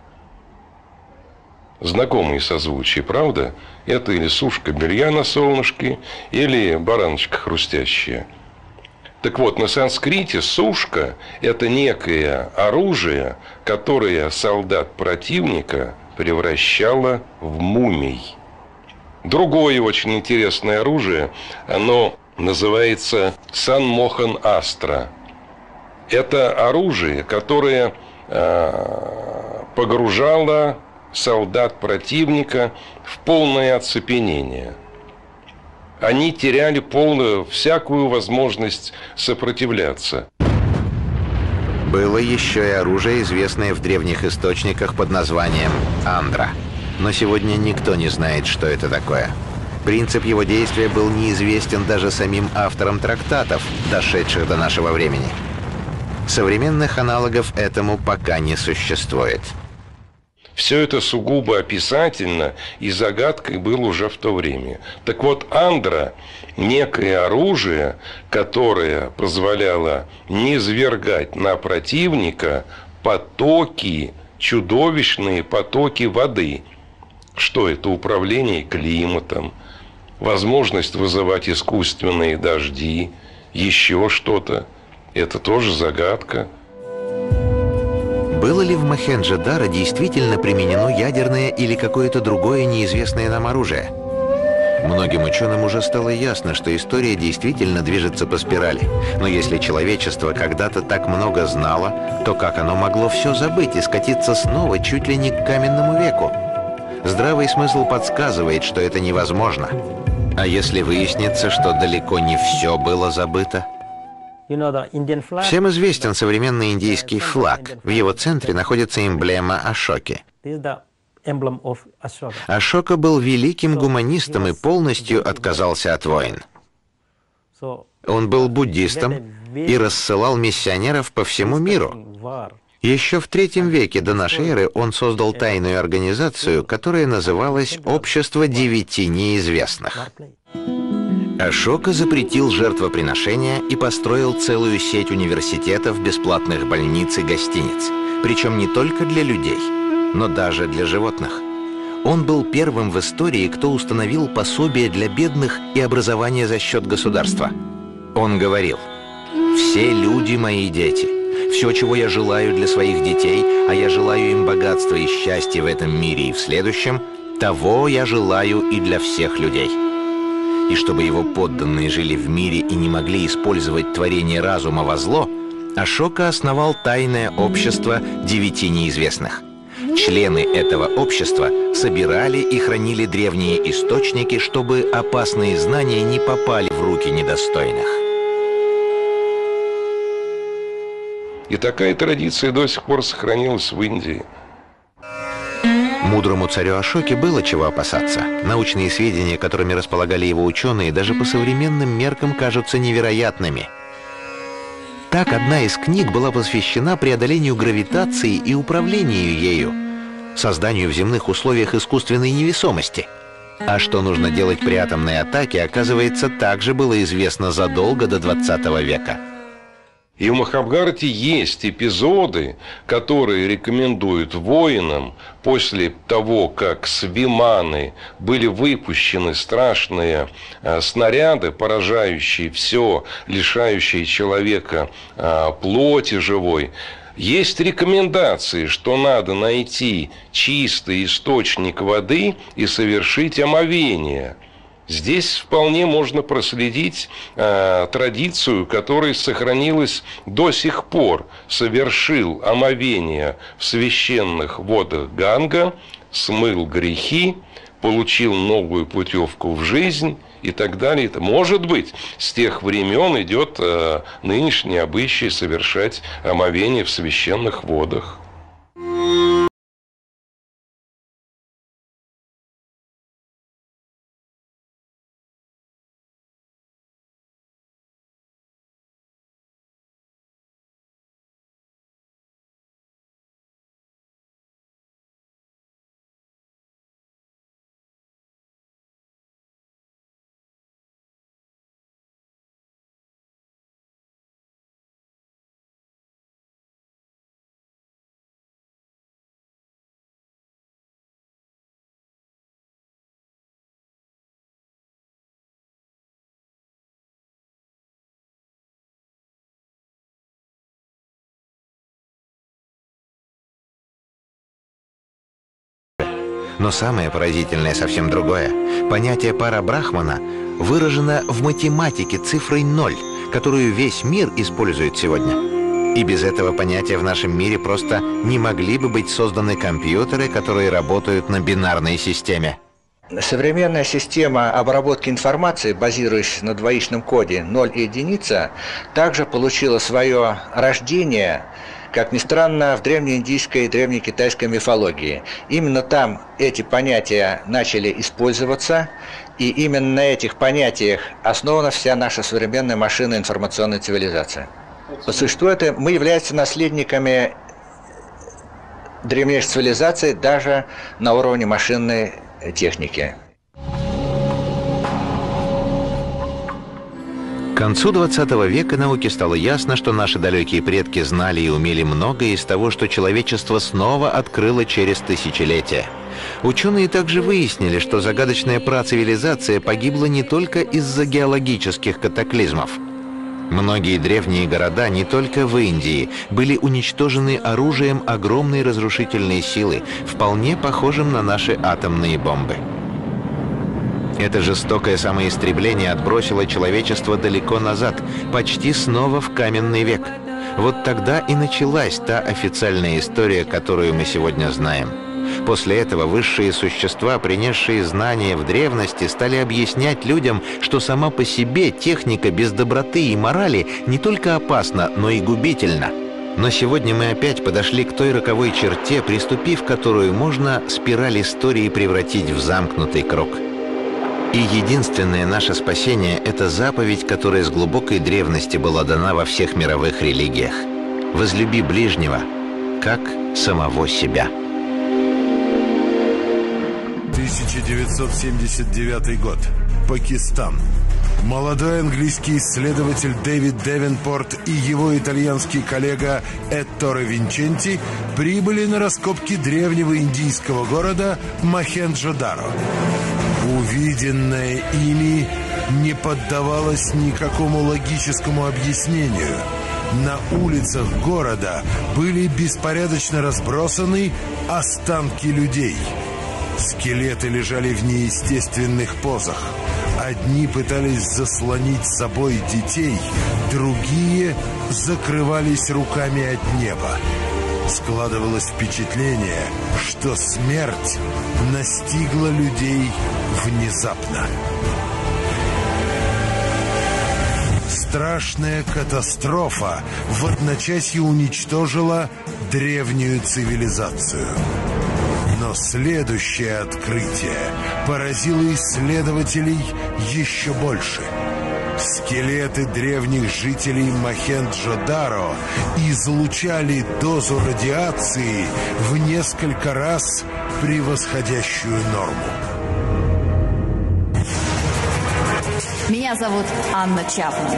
Знакомые созвучия, правда? Это или сушка белья на солнышке, или бараночка хрустящая. Так вот, на санскрите сушка – это некое оружие, которое солдат противника превращало в мумий. Другое очень интересное оружие, оно называется Санмохан Астра. Это оружие, которое э, погружало солдат противника в полное оцепенение. Они теряли полную, всякую возможность сопротивляться. Было еще и оружие, известное в древних источниках под названием Андра. Но сегодня никто не знает, что это такое. Принцип его действия был неизвестен даже самим авторам трактатов, дошедших до нашего времени. Современных аналогов этому пока не существует. Все это сугубо описательно и загадкой было уже в то время. Так вот, Андра – некое оружие, которое позволяло низвергать на противника потоки, чудовищные потоки воды. Что это? Управление климатом, возможность вызывать искусственные дожди, еще что-то. Это тоже загадка. Было ли в Мохенджо-Даро действительно применено ядерное или какое-то другое неизвестное нам оружие? Многим ученым уже стало ясно, что история действительно движется по спирали. Но если человечество когда-то так много знало, то как оно могло все забыть и скатиться снова чуть ли не к каменному веку? Здравый смысл подсказывает, что это невозможно. А если выяснится, что далеко не все было забыто? Всем известен современный индийский флаг. В его центре находится эмблема Ашоки. Ашока был великим гуманистом и полностью отказался от войн. Он был буддистом и рассылал миссионеров по всему миру. Еще в третьем веке до нашей эры он создал тайную организацию, которая называлась «Общество девяти неизвестных». Ашока запретил жертвоприношения и построил целую сеть университетов, бесплатных больниц и гостиниц. Причем не только для людей, но даже для животных. Он был первым в истории, кто установил пособие для бедных и образование за счет государства. Он говорил: «Все люди мои дети. Все, чего я желаю для своих детей, а я желаю им богатства и счастья в этом мире и в следующем, того я желаю и для всех людей». И чтобы его подданные жили в мире и не могли использовать творение разума во зло, Ашока основал тайное общество девяти неизвестных. Члены этого общества собирали и хранили древние источники, чтобы опасные знания не попали в руки недостойных. И такая традиция до сих пор сохранилась в Индии. Мудрому царю Ашоке было чего опасаться. Научные сведения, которыми располагали его ученые, даже по современным меркам кажутся невероятными. Так, одна из книг была посвящена преодолению гравитации и управлению ею, созданию в земных условиях искусственной невесомости. А что нужно делать при атомной атаке, оказывается, также было известно задолго до двадцатого века. И в Махабхарате есть эпизоды, которые рекомендуют воинам после того, как с Виманы были выпущены страшные э, снаряды, поражающие все, лишающие человека э, плоти живой. Есть рекомендации, что надо найти чистый источник воды и совершить омовение. Здесь вполне можно проследить э, традицию, которая сохранилась до сих пор. Совершил омовение в священных водах Ганга, смыл грехи, получил новую путевку в жизнь и так далее. Может быть, с тех времен идет э, нынешний обычай совершать омовение в священных водах. Но самое поразительное совсем другое. Понятие пара-брахмана выражено в математике цифрой ноль, которую весь мир использует сегодня. И без этого понятия в нашем мире просто не могли бы быть созданы компьютеры, которые работают на бинарной системе. Современная система обработки информации, базирующаяся на двоичном коде ноль и единица, также получила свое рождение, как ни странно, в древнеиндийской и древнекитайской мифологии. Именно там эти понятия начали использоваться, и именно на этих понятиях основана вся наша современная машинная информационная цивилизация. По существу это мы являемся наследниками древнейшей цивилизации даже на уровне машинной техники. К концу двадцатого века науке стало ясно, что наши далекие предки знали и умели многое из того, что человечество снова открыло через тысячелетия. Ученые также выяснили, что загадочная працивилизация погибла не только из-за геологических катаклизмов. Многие древние города не только в Индии были уничтожены оружием огромной разрушительной силы, вполне похожим на наши атомные бомбы. Это жестокое самоистребление отбросило человечество далеко назад, почти снова в каменный век. Вот тогда и началась та официальная история, которую мы сегодня знаем. После этого высшие существа, принесшие знания в древности, стали объяснять людям, что сама по себе техника без доброты и морали не только опасна, но и губительна. Но сегодня мы опять подошли к той роковой черте, приступив которую можно спираль истории превратить в замкнутый круг. И единственное наше спасение – это заповедь, которая с глубокой древности была дана во всех мировых религиях. Возлюби ближнего, как самого себя. тысяча девятьсот семьдесят девятый год. Пакистан. Молодой английский исследователь Дэвид Девенпорт и его итальянский коллега Этторе Винченти прибыли на раскопки древнего индийского города Мохенджо-Даро. Увиденное ими не поддавалось никакому логическому объяснению. На улицах города были беспорядочно разбросаны останки людей. Скелеты лежали в неестественных позах. Одни пытались заслонить собой детей, другие закрывались руками от неба. Складывалось впечатление, что смерть настигла людей внезапно. Страшная катастрофа в одночасье уничтожила древнюю цивилизацию. Но следующее открытие поразило исследователей еще больше. Скелеты древних жителей Мохенджо-Даро излучали дозу радиации в несколько раз превосходящую норму. Меня зовут Анна Чапман.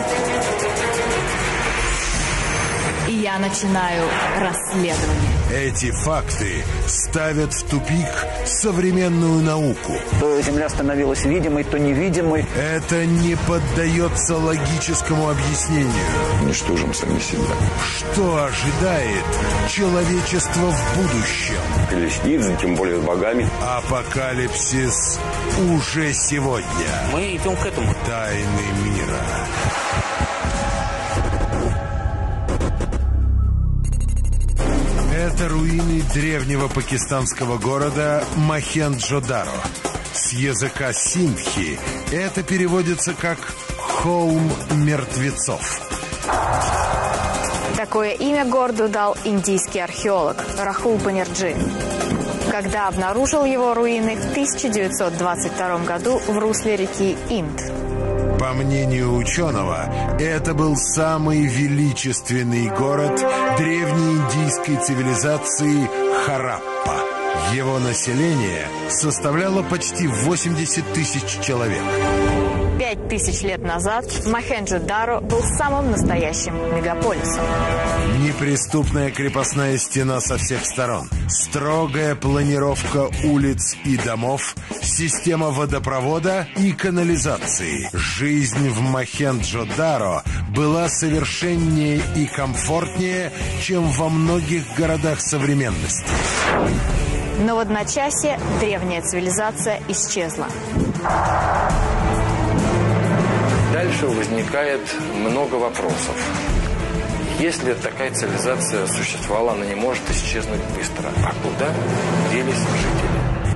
И я начинаю расследование. Эти факты ставят в тупик современную науку. То Земля становилась видимой, то невидимой. Это не поддается логическому объяснению. Уничтожим сами себя. Что ожидает человечество в будущем? Колесницы, тем более с богами. Апокалипсис уже сегодня. Мы идем к этому. Тайны мира. Это руины древнего пакистанского города Мохенджо-Даро. С языка синдхи это переводится как «холм мертвецов». Такое имя городу дал индийский археолог Рахул Банерджи, когда обнаружил его руины в тысяча девятьсот двадцать втором году в русле реки Инд. По мнению ученого, это был самый величественный город древней индийской цивилизации Хараппа. Его население составляло почти восемьдесят тысяч человек. Пять тысяч лет назад Мохенджо-Даро был самым настоящим мегаполисом. Неприступная крепостная стена со всех сторон, строгая планировка улиц и домов, система водопровода и канализации. Жизнь в Мохенджо-Даро была совершеннее и комфортнее, чем во многих городах современности. Но в одночасье древняя цивилизация исчезла. Дальше возникает много вопросов. Если такая цивилизация существовала, она не может исчезнуть быстро. А куда делись жители?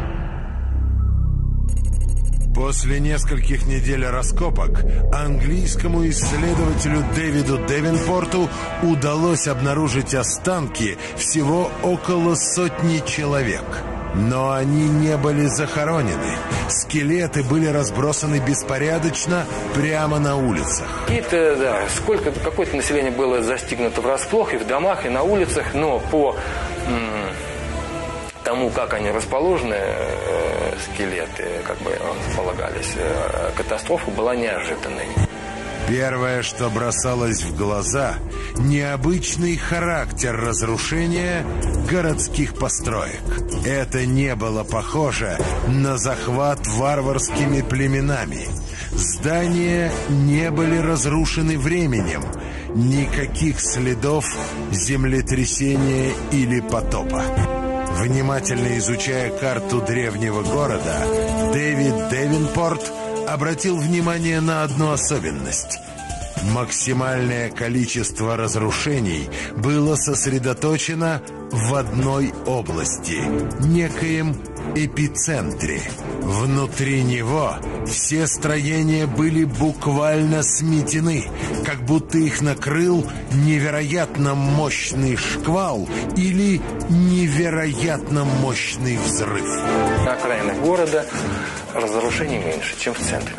После нескольких недель раскопок английскому исследователю Дэвиду Девенпорту удалось обнаружить останки всего около сотни человек. Но они не были захоронены. Скелеты были разбросаны беспорядочно прямо на улицах. Какие-то, да, сколько, какое-то население было застигнуто врасплох и в домах, и на улицах, но по м- тому, как они расположены, э, скелеты, как бы полагались, э, катастрофа была неожиданной. Первое, что бросалось в глаза – необычный характер разрушения городских построек. Это не было похоже на захват варварскими племенами. Здания не были разрушены временем. Никаких следов землетрясения или потопа. Внимательно изучая карту древнего города, Дэвид Девенпорт обратил внимание на одну особенность. Максимальное количество разрушений было сосредоточено в одной области, некоем эпицентре. Внутри него все строения были буквально сметены, как будто их накрыл невероятно мощный шквал или невероятно мощный взрыв. На окраинах города разрушений меньше, чем в центре.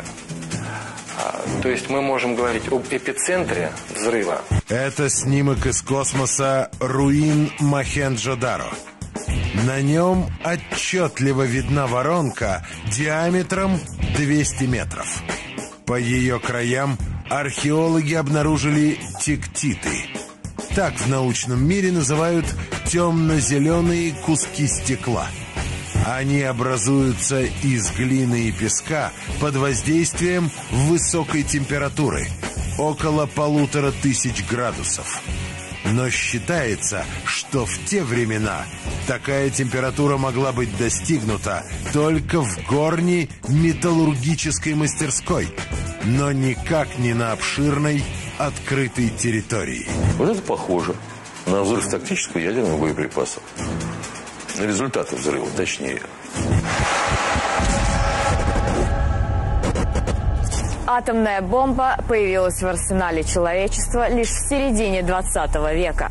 То есть мы можем говорить об эпицентре взрыва. Это снимок из космоса руин Мохенджо-Даро. На нем отчетливо видна воронка диаметром двести метров. По ее краям археологи обнаружили тектиты. Так в научном мире называют темно-зеленые куски стекла. Они образуются из глины и песка под воздействием высокой температуры, около полутора тысяч градусов. Но считается, что в те времена такая температура могла быть достигнута только в горней металлургической мастерской, но никак не на обширной открытой территории. Вот это похоже на взрыв тактического ядерного боеприпаса. Результаты взрыва, точнее. Атомная бомба появилась в арсенале человечества лишь в середине двадцатого века.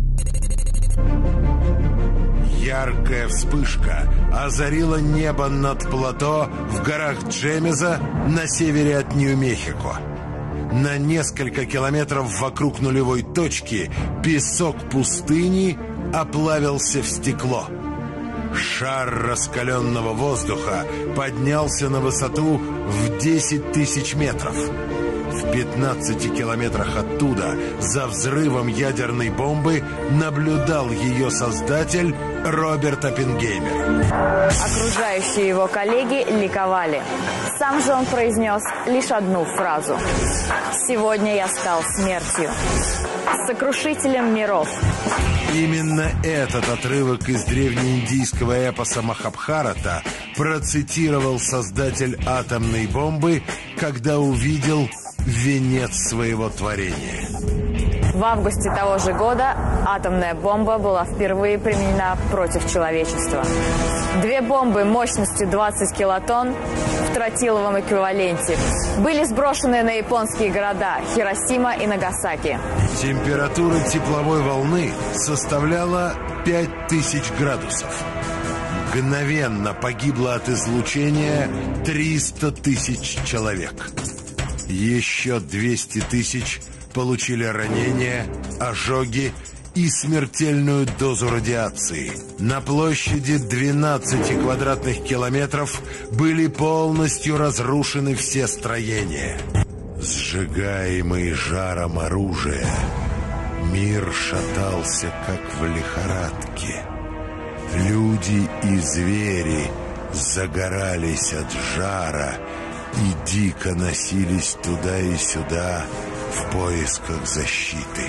Яркая вспышка озарила небо над плато в горах Джемеза на севере от Нью-Мехико. На несколько километров вокруг нулевой точки песок пустыни оплавился в стекло. Шар раскаленного воздуха поднялся на высоту в десять тысяч метров. В пятнадцати километрах оттуда, за взрывом ядерной бомбы, наблюдал ее создатель Роберт Оппенгеймер. Окружающие его коллеги ликовали. Сам же он произнес лишь одну фразу: «Сегодня я стал смертью, сокрушителем миров». Именно этот отрывок из древнеиндийского эпоса Махабхарата процитировал создатель атомной бомбы, когда увидел венец своего творения. В августе того же года атомная бомба была впервые применена против человечества. Две бомбы мощностью двадцать килотонн в тротиловом эквиваленте были сброшены на японские города Хиросима и Нагасаки. Температура тепловой волны составляла пять тысяч градусов. Мгновенно погибло от излучения триста тысяч человек. Еще двести тысяч получили ранения, ожоги и смертельную дозу радиации. На площади двенадцати квадратных километров были полностью разрушены все строения. Сжигаемый жаром оружия, мир шатался, как в лихорадке. Люди и звери загорались от жара и дико носились туда и сюда в поисках защиты.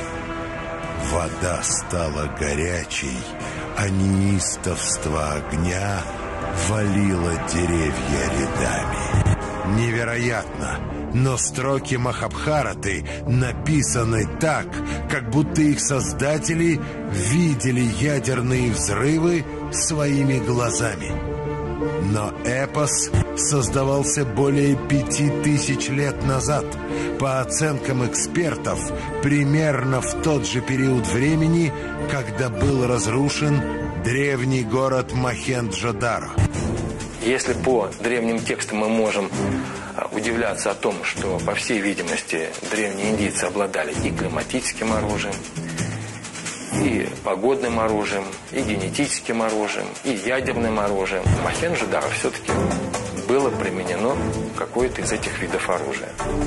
Вода стала горячей, а неистовство огня валило деревья рядами. Невероятно, но строки Махабхараты написаны так, как будто их создатели видели ядерные взрывы своими глазами. Но эпос создавался более пяти тысяч лет назад. По оценкам экспертов, примерно в тот же период времени, когда был разрушен древний город Мохенджо-Даро. Если по древним текстам мы можем удивляться о том, что, по всей видимости, древние индийцы обладали и климатическим оружием, и погодным оружием, и генетическим оружием, и ядерным оружием, в Мохенджо-Даро все-таки было применено какое-то из этих видов оружия.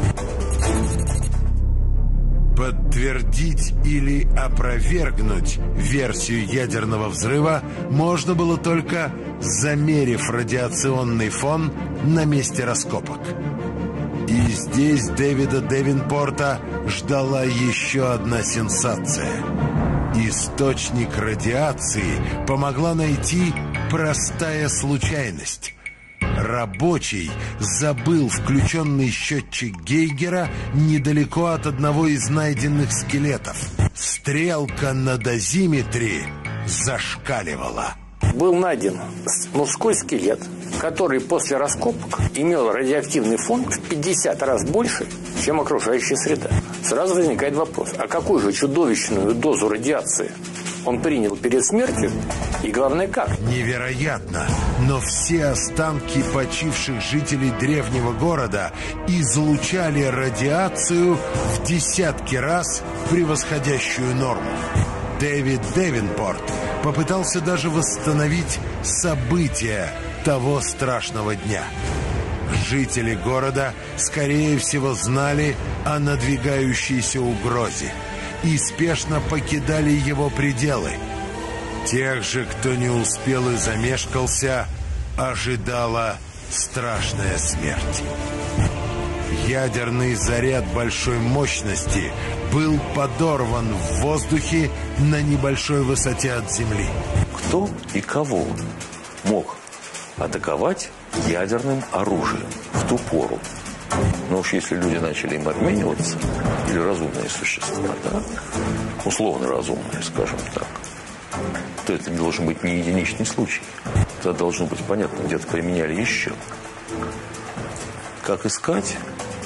Подтвердить или опровергнуть версию ядерного взрыва можно было только замерив радиационный фон на месте раскопок. И здесь Дэвида Девинпорта ждала еще одна сенсация. Источник радиации помогла найти простая случайность. Рабочий забыл включенный счетчик Гейгера недалеко от одного из найденных скелетов. Стрелка на дозиметре зашкаливала. Был найден мужской скелет, который после раскопок имел радиоактивный фон в пятьдесят раз больше, чем окружающая среда. Сразу возникает вопрос, а какую же чудовищную дозу радиации он принял перед смертью, и главное, как? Невероятно, но все останки почивших жителей древнего города излучали радиацию в десятки раз превосходящую норму. Дэвид Девинпорт попытался даже восстановить события того страшного дня. Жители города, скорее всего, знали о надвигающейся угрозе и спешно покидали его пределы. Тех же, кто не успел и замешкался, ожидала страшная смерть. Ядерный заряд большой мощности был подорван в воздухе на небольшой высоте от Земли. Кто и кого мог атаковать ядерным оружием в ту пору? Но уж если люди начали им обмениваться, или разумные существа, да, условно разумные, скажем так, то это должен быть не единичный случай. Это должно быть понятно, где-то применяли еще. Как искать?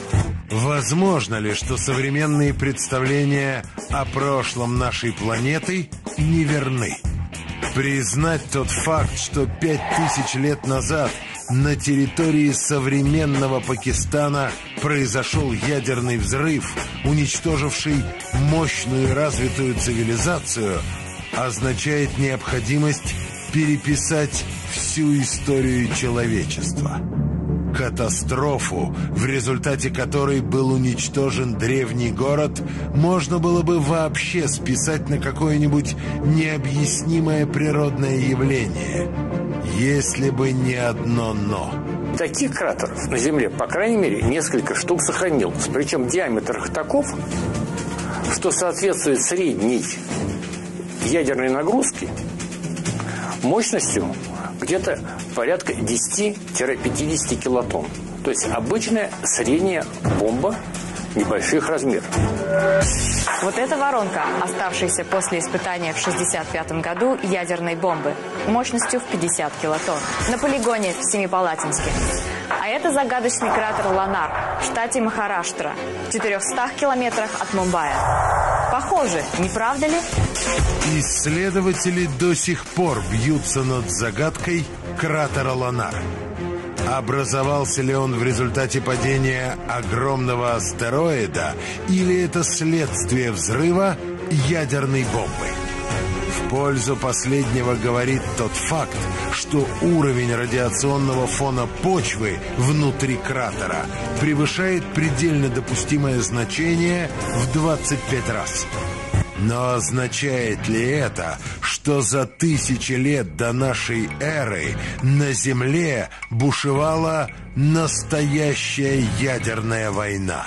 Возможно ли, что современные представления о прошлом нашей планеты неверны? Признать тот факт, что пять тысяч лет назад на территории современного Пакистана произошел ядерный взрыв, уничтоживший мощную и развитую цивилизацию, означает необходимость переписать всю историю человечества. Катастрофу, в результате которой был уничтожен древний город, можно было бы вообще списать на какое-нибудь необъяснимое природное явление, если бы не одно «но». Таких кратеров на Земле, по крайней мере, несколько штук сохранилось. Причем диаметр их таков, что соответствует средней ядерной нагрузке мощностью где-то порядка десяти-пятидесяти килотонн. То есть обычная средняя бомба небольших размеров. Вот эта воронка, оставшаяся после испытания в шестьдесят пятом году ядерной бомбы, мощностью в пятьдесят килотонн, на полигоне в Семипалатинске. А это загадочный кратер Ланар в штате Махараштра, в четырехстах километрах от Мумбаи. Похоже, не правда ли? Исследователи до сих пор бьются над загадкой кратера Ланар. Образовался ли он в результате падения огромного астероида, или это следствие взрыва ядерной бомбы? В пользу последнего говорит тот факт, что уровень радиационного фона почвы внутри кратера превышает предельно допустимое значение в двадцать пять раз. Но означает ли это, что за тысячи лет до нашей эры на Земле бушевала настоящая ядерная война?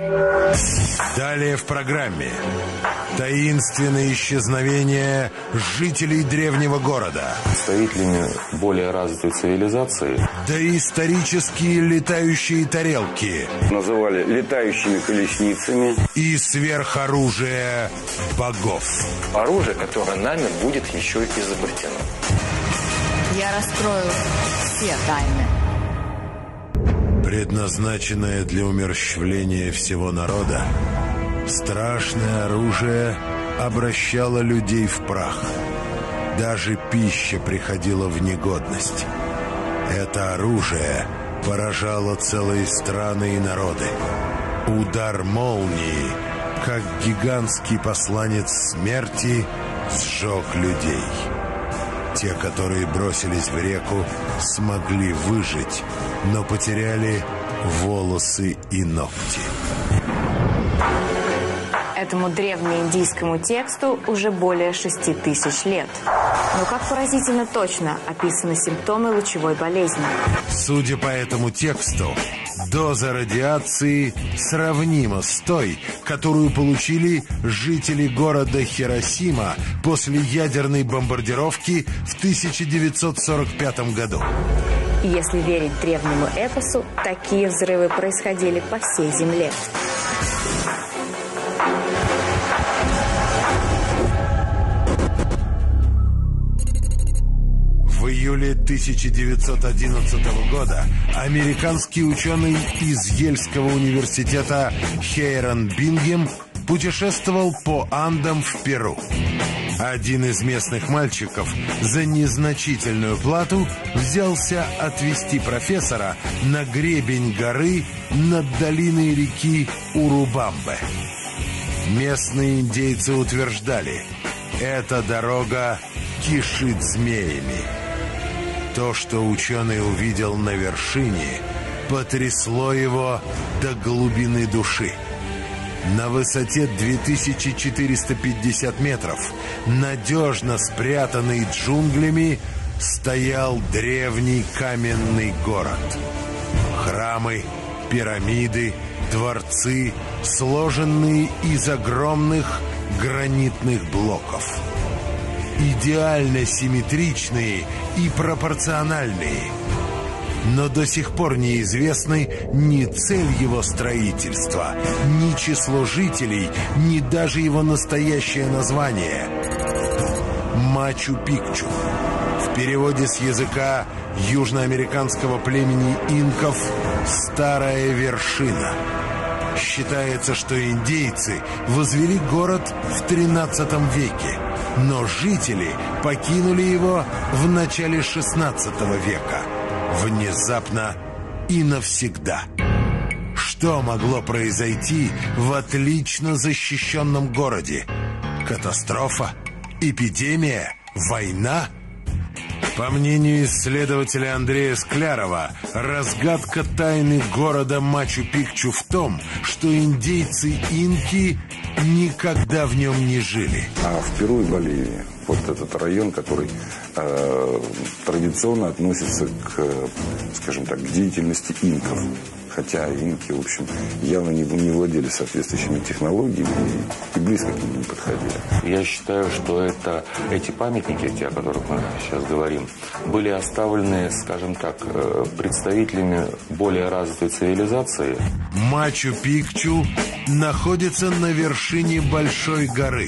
Далее в программе. Таинственное исчезновение жителей древнего города. Представителями более развитой цивилизации. Доисторические летающие тарелки. Называли летающими колесницами. И сверхоружие богов. Оружие, которое нами будет еще изобретено. Я раскрою все тайны. Предназначенное для умерщвления всего народа, страшное оружие обращало людей в прах. Даже пища приходила в негодность. Это оружие поражало целые страны и народы. Удар молнии, как гигантский посланец смерти, сжег людей. Те, которые бросились в реку, смогли выжить, но потеряли волосы и ногти. Этому древнеиндийскому тексту уже более шести тысяч лет. Но как поразительно точно описаны симптомы лучевой болезни. Судя по этому тексту, доза радиации сравнима с той, которую получили жители города Хиросима после ядерной бомбардировки в тысяча девятьсот сорок пятом году. Если верить древнему эпосу, такие взрывы происходили по всей Земле. В июле тысяча девятьсот одиннадцатого года американский ученый из Ельского университета Хейрон Бингем путешествовал по Андам в Перу. Один из местных мальчиков за незначительную плату взялся отвезти профессора на гребень горы над долиной реки Урубамбе. Местные индейцы утверждали, эта дорога кишит змеями. То, что ученый увидел на вершине, потрясло его до глубины души. На высоте две тысячи четыреста пятьдесят метров, надежно спрятанный джунглями, стоял древний каменный город. Храмы, пирамиды, дворцы, сложенные из огромных гранитных блоков. Идеально симметричные и пропорциональные. Но до сих пор неизвестны ни цель его строительства, ни число жителей, ни даже его настоящее название. Мачу-Пикчу. В переводе с языка южноамериканского племени инков «Старая вершина». Считается, что индейцы возвели город в тринадцатом веке, но жители покинули его в начале шестнадцатого века. Внезапно и навсегда. Что могло произойти в отлично защищенном городе? Катастрофа? Эпидемия? Война? По мнению исследователя Андрея Склярова, разгадка тайны города Мачу-Пикчу в том, что индейцы-инки никогда в нем не жили. А в Перу и Боливии вот этот район, который э, традиционно относится к, скажем так, к деятельности инков. Хотя инки, в общем, явно не, не владели соответствующими технологиями и, и близко к ним не подходили. Я считаю, что это, эти памятники, те, о которых мы сейчас говорим, были оставлены, скажем так, представителями более развитой цивилизации. Мачу-Пикчу находится на вершине большой горы.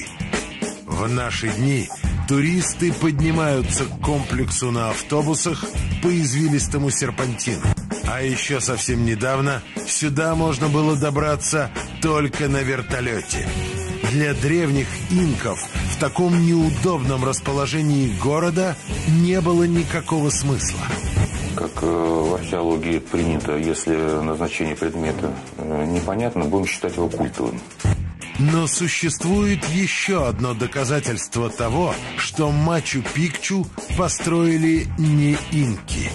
В наши дни туристы поднимаются к комплексу на автобусах по извилистому серпантину. А еще совсем недавно сюда можно было добраться только на вертолете. Для древних инков в таком неудобном расположении города не было никакого смысла. Как в археологии принято, если назначение предмета непонятно, будем считать его культовым. Но существует еще одно доказательство того, что Мачу-Пикчу построили не инки.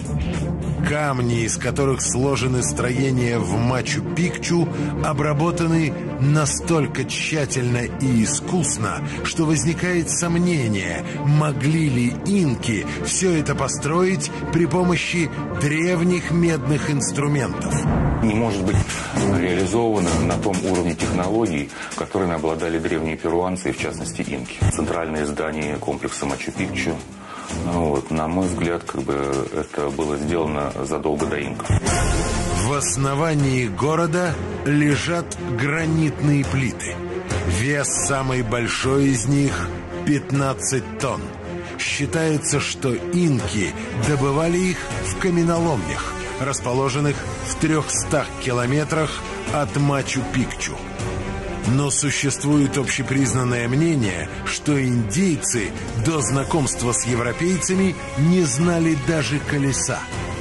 Камни, из которых сложены строения в Мачу-Пикчу, обработаны настолько тщательно и искусно, что возникает сомнение, могли ли инки все это построить при помощи древних медных инструментов. Не может быть реализовано на том уровне технологий, которыми обладали древние перуанцы, и в частности инки. Центральное здание комплекса Мачу-Пикчу, вот, на мой взгляд, как бы это было сделано задолго до инков. В основании города лежат гранитные плиты. Вес самой большой из них – пятнадцать тонн. Считается, что инки добывали их в каменоломнях, расположенных в трехстах километрах от Мачу-Пикчу. Но существует общепризнанное мнение, что индейцы до знакомства с европейцами не знали даже колеса.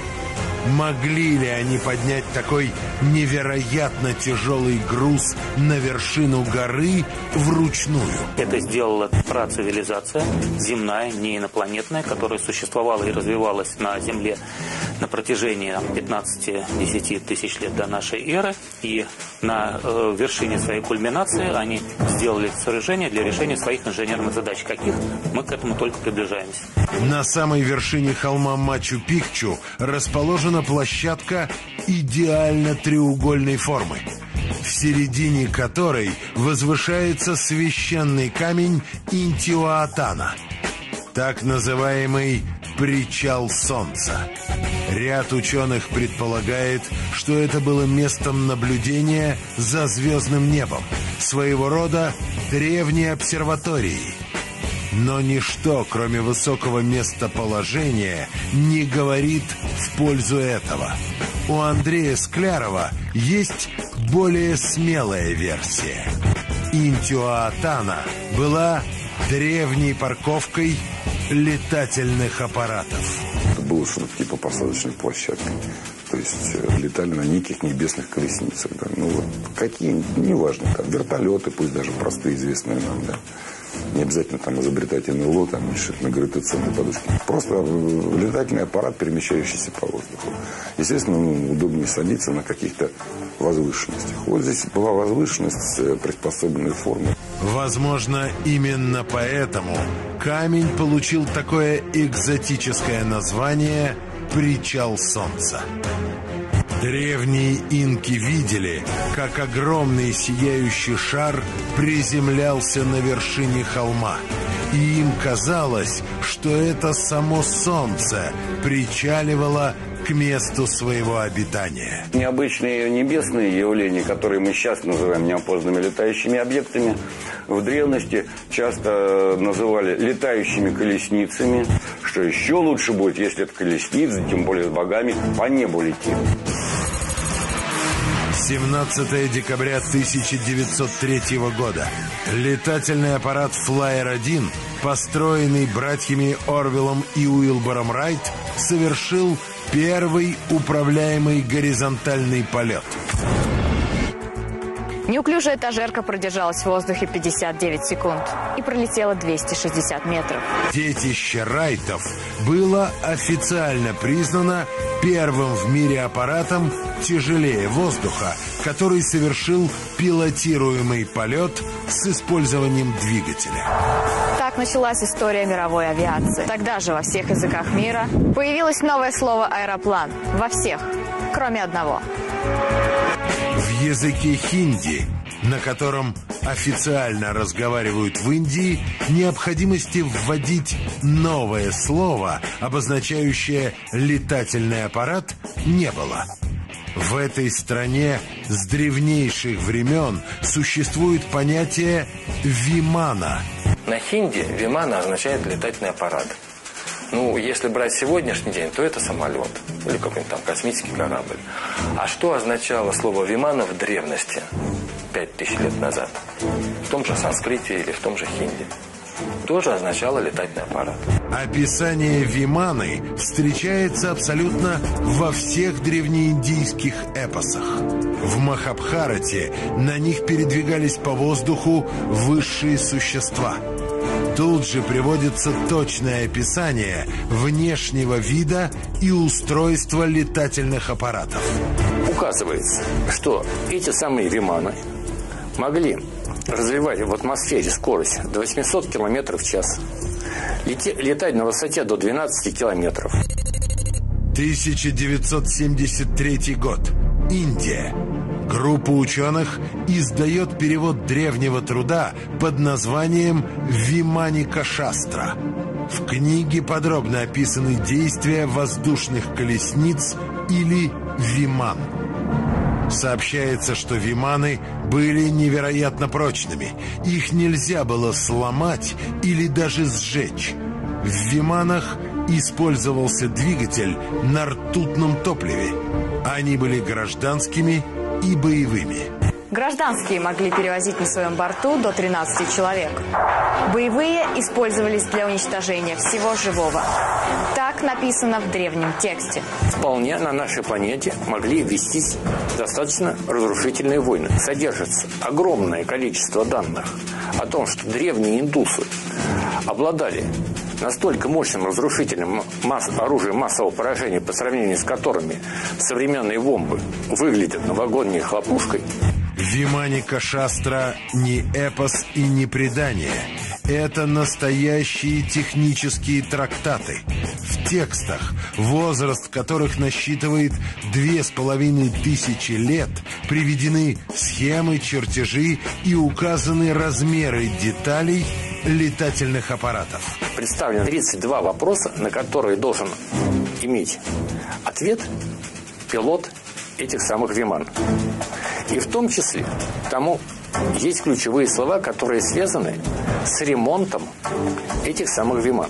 Могли ли они поднять такой невероятно тяжелый груз на вершину горы вручную? Это сделала працивилизация, земная, не инопланетная, которая существовала и развивалась на Земле на протяжении пятнадцати-десяти тысяч лет до нашей эры. И на э, вершине своей кульминации они сделали сооружение для решения своих инженерных задач. Каких? Мы к этому только приближаемся. На самой вершине холма Мачу-Пикчу расположена площадка идеально треугольной формы, в середине которой возвышается священный камень Интиуатана, так называемый «Причал Солнца». Ряд ученых предполагает, что это было местом наблюдения за звездным небом, своего рода древней обсерваторией. Но ничто, кроме высокого местоположения, не говорит в пользу этого. У Андрея Склярова есть более смелая версия. Интиуатана была древней парковкой летательных аппаратов. Это было что-то типа посадочной площадки. То есть летали на неких небесных колесницах. Да. Ну вот какие, неважно, там вертолеты, пусть даже простые, известные нам, да. Не обязательно там изобретать эн эл о, там, решить на гравитационной подушке. Просто летательный аппарат, перемещающийся по воздуху. Естественно, ну, удобнее садиться на каких-то возвышенностях. Вот здесь была возвышенность с приспособленной формой. Возможно, именно поэтому камень получил такое экзотическое название «Причал Солнца». Древние инки видели, как огромный сияющий шар приземлялся на вершине холма. И им казалось, что это само солнце причаливало к месту своего обитания. Необычные небесные явления, которые мы сейчас называем неопознанными летающими объектами, в древности часто называли летающими колесницами, что еще лучше будет, если это колесницы, тем более с богами, по небу летит. семнадцатое декабря тысяча девятьсот третьего года. Летательный аппарат Флайер один, построенный братьями Орвиллом и Уилбуром Райт, совершил первый управляемый горизонтальный полет. Неуклюжая этажерка продержалась в воздухе пятьдесят девять секунд и пролетела двести шестьдесят метров. Детище Райтов было официально признано первым в мире аппаратом тяжелее воздуха, который совершил пилотируемый полет с использованием двигателя. Так началась история мировой авиации. Тогда же во всех языках мира появилось новое слово «аэроплан». Во всех, кроме одного. В языке хинди, на котором официально разговаривают в Индии, необходимости вводить новое слово, обозначающее летательный аппарат, не было. В этой стране с древнейших времен существует понятие «вимана». На хинди «вимана» означает летательный аппарат. Ну, если брать сегодняшний день, то это самолет или какой-нибудь там космический корабль. А что означало слово «вимана» в древности, пять тысяч лет назад? В том же санскрите или в том же хинди. Тоже означало летательный аппарат. Описание виманы встречается абсолютно во всех древнеиндийских эпосах. В Махабхарате на них передвигались по воздуху высшие существа. Тут же приводится точное описание внешнего вида и устройства летательных аппаратов. Указывается, что эти самые виманы могли развивать в атмосфере скорость до восьмисот километров в час, летать на высоте до двенадцати километров. тысяча девятьсот семьдесят третий год. Индия. Группа ученых издает перевод древнего труда под названием «Виманика Шастра». В книге подробно описаны действия воздушных колесниц или виман. Сообщается, что виманы были невероятно прочными. Их нельзя было сломать или даже сжечь. В виманах использовался двигатель на ртутном топливе. Они были гражданскими и боевыми. Гражданские могли перевозить на своем борту до тринадцати человек. Боевые использовались для уничтожения всего живого. Так написано в древнем тексте. Вполне на нашей планете могли вестись достаточно разрушительные войны. Содержится огромное количество данных о том, что древние индусы обладали настолько мощным разрушительным масс, оружием массового поражения, по сравнению с которыми современные бомбы выглядят новогодней хлопушкой. Виманика Шастра не эпос и не предание. Это настоящие технические трактаты. В текстах, возраст которых насчитывает две с половиной тысячи лет, приведены схемы, чертежи и указаны размеры деталей летательных аппаратов. Представлено тридцать два вопроса, на которые должен иметь ответ пилот этих самых виман. И в том числе тому есть ключевые слова, которые связаны с ремонтом этих самых виман.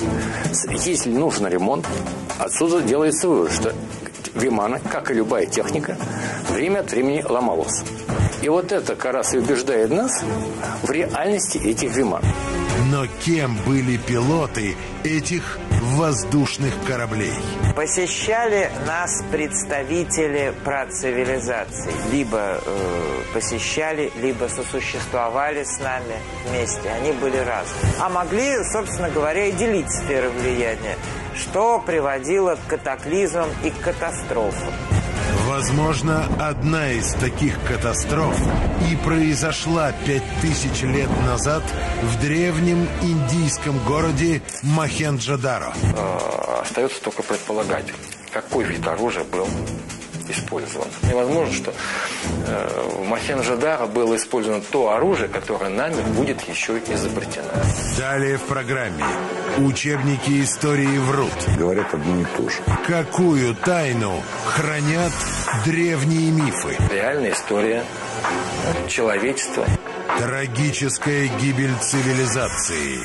Если нужен ремонт, отсюда делается вывод, что виманы, как и любая техника, время от времени ломалась. И вот это как раз и убеждает нас в реальности этих виман. Но кем были пилоты этих воздушных кораблей? Посещали нас представители працивилизации. Либо э, посещали, либо сосуществовали с нами вместе. Они были разные. А могли, собственно говоря, и делить сферы влияния, что приводило к катаклизмам и к катастрофам. Возможно, одна из таких катастроф и произошла пять тысяч лет назад в древнем индийском городе Мохенджо-Даро. Остается только предполагать, какой вид оружия был использован. И возможно, что э, в Мохенджо-Даро было использовано то оружие, которое нами будет еще изобретено. Далее в программе учебники истории врут. Говорят одно и то же. Какую тайну хранят древние мифы? Реальная история человечества. Трагическая гибель цивилизации.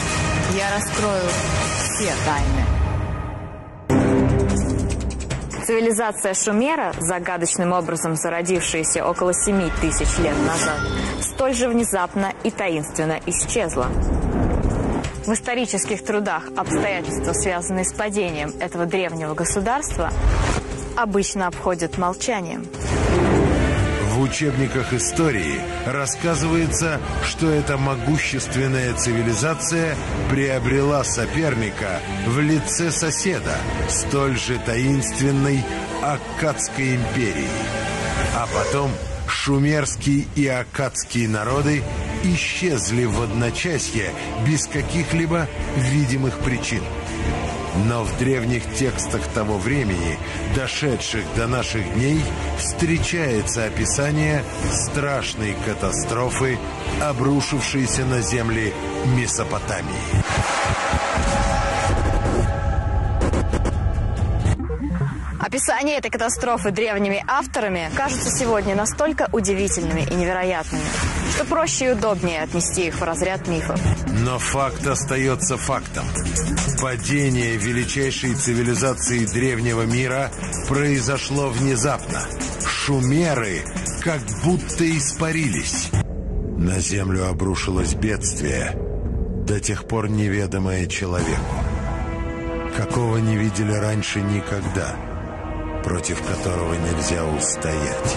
Я раскрою все тайны. Цивилизация Шумера, загадочным образом зародившаяся около семи тысяч лет назад, столь же внезапно и таинственно исчезла. В исторических трудах обстоятельства, связанные с падением этого древнего государства, обычно обходят молчанием. В учебниках истории рассказывается, что эта могущественная цивилизация приобрела соперника в лице соседа, столь же таинственной Аккадской империи. А потом шумерский и аккадские народы исчезли в одночасье без каких-либо видимых причин. Но в древних текстах того времени, дошедших до наших дней, встречается описание страшной катастрофы, обрушившейся на земли Месопотамии. Описание этой катастрофы древними авторами кажутся сегодня настолько удивительными и невероятными, что проще и удобнее отнести их в разряд мифов. Но факт остается фактом. Падение величайшей цивилизации древнего мира произошло внезапно. Шумеры как будто испарились. На землю обрушилось бедствие, до тех пор неведомое человеку, какого не видели раньше никогда, против которого нельзя устоять.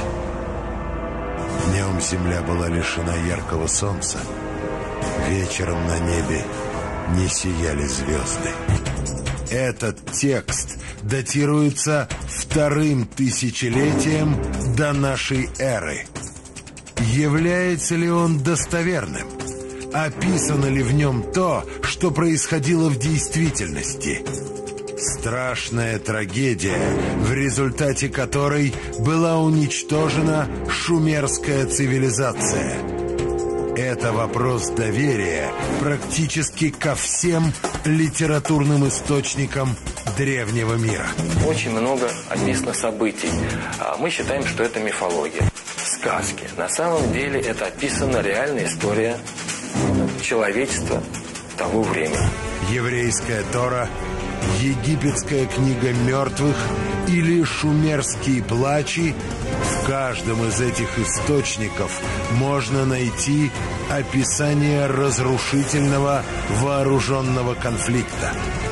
Днем земля была лишена яркого солнца, вечером на небе не сияли звезды. Этот текст датируется вторым тысячелетием до нашей эры. Является ли он достоверным? Описано ли в нем то, что происходило в действительности? Страшная трагедия, в результате которой была уничтожена шумерская цивилизация. Это вопрос доверия практически ко всем литературным источникам древнего мира. Очень много описано событий. Мы считаем, что это мифология, сказки. На самом деле это описана реальная история человечества того времени. Еврейская Тора, египетская книга мертвых или шумерские плачи — в каждом из этих источников можно найти описание разрушительного вооруженного конфликта.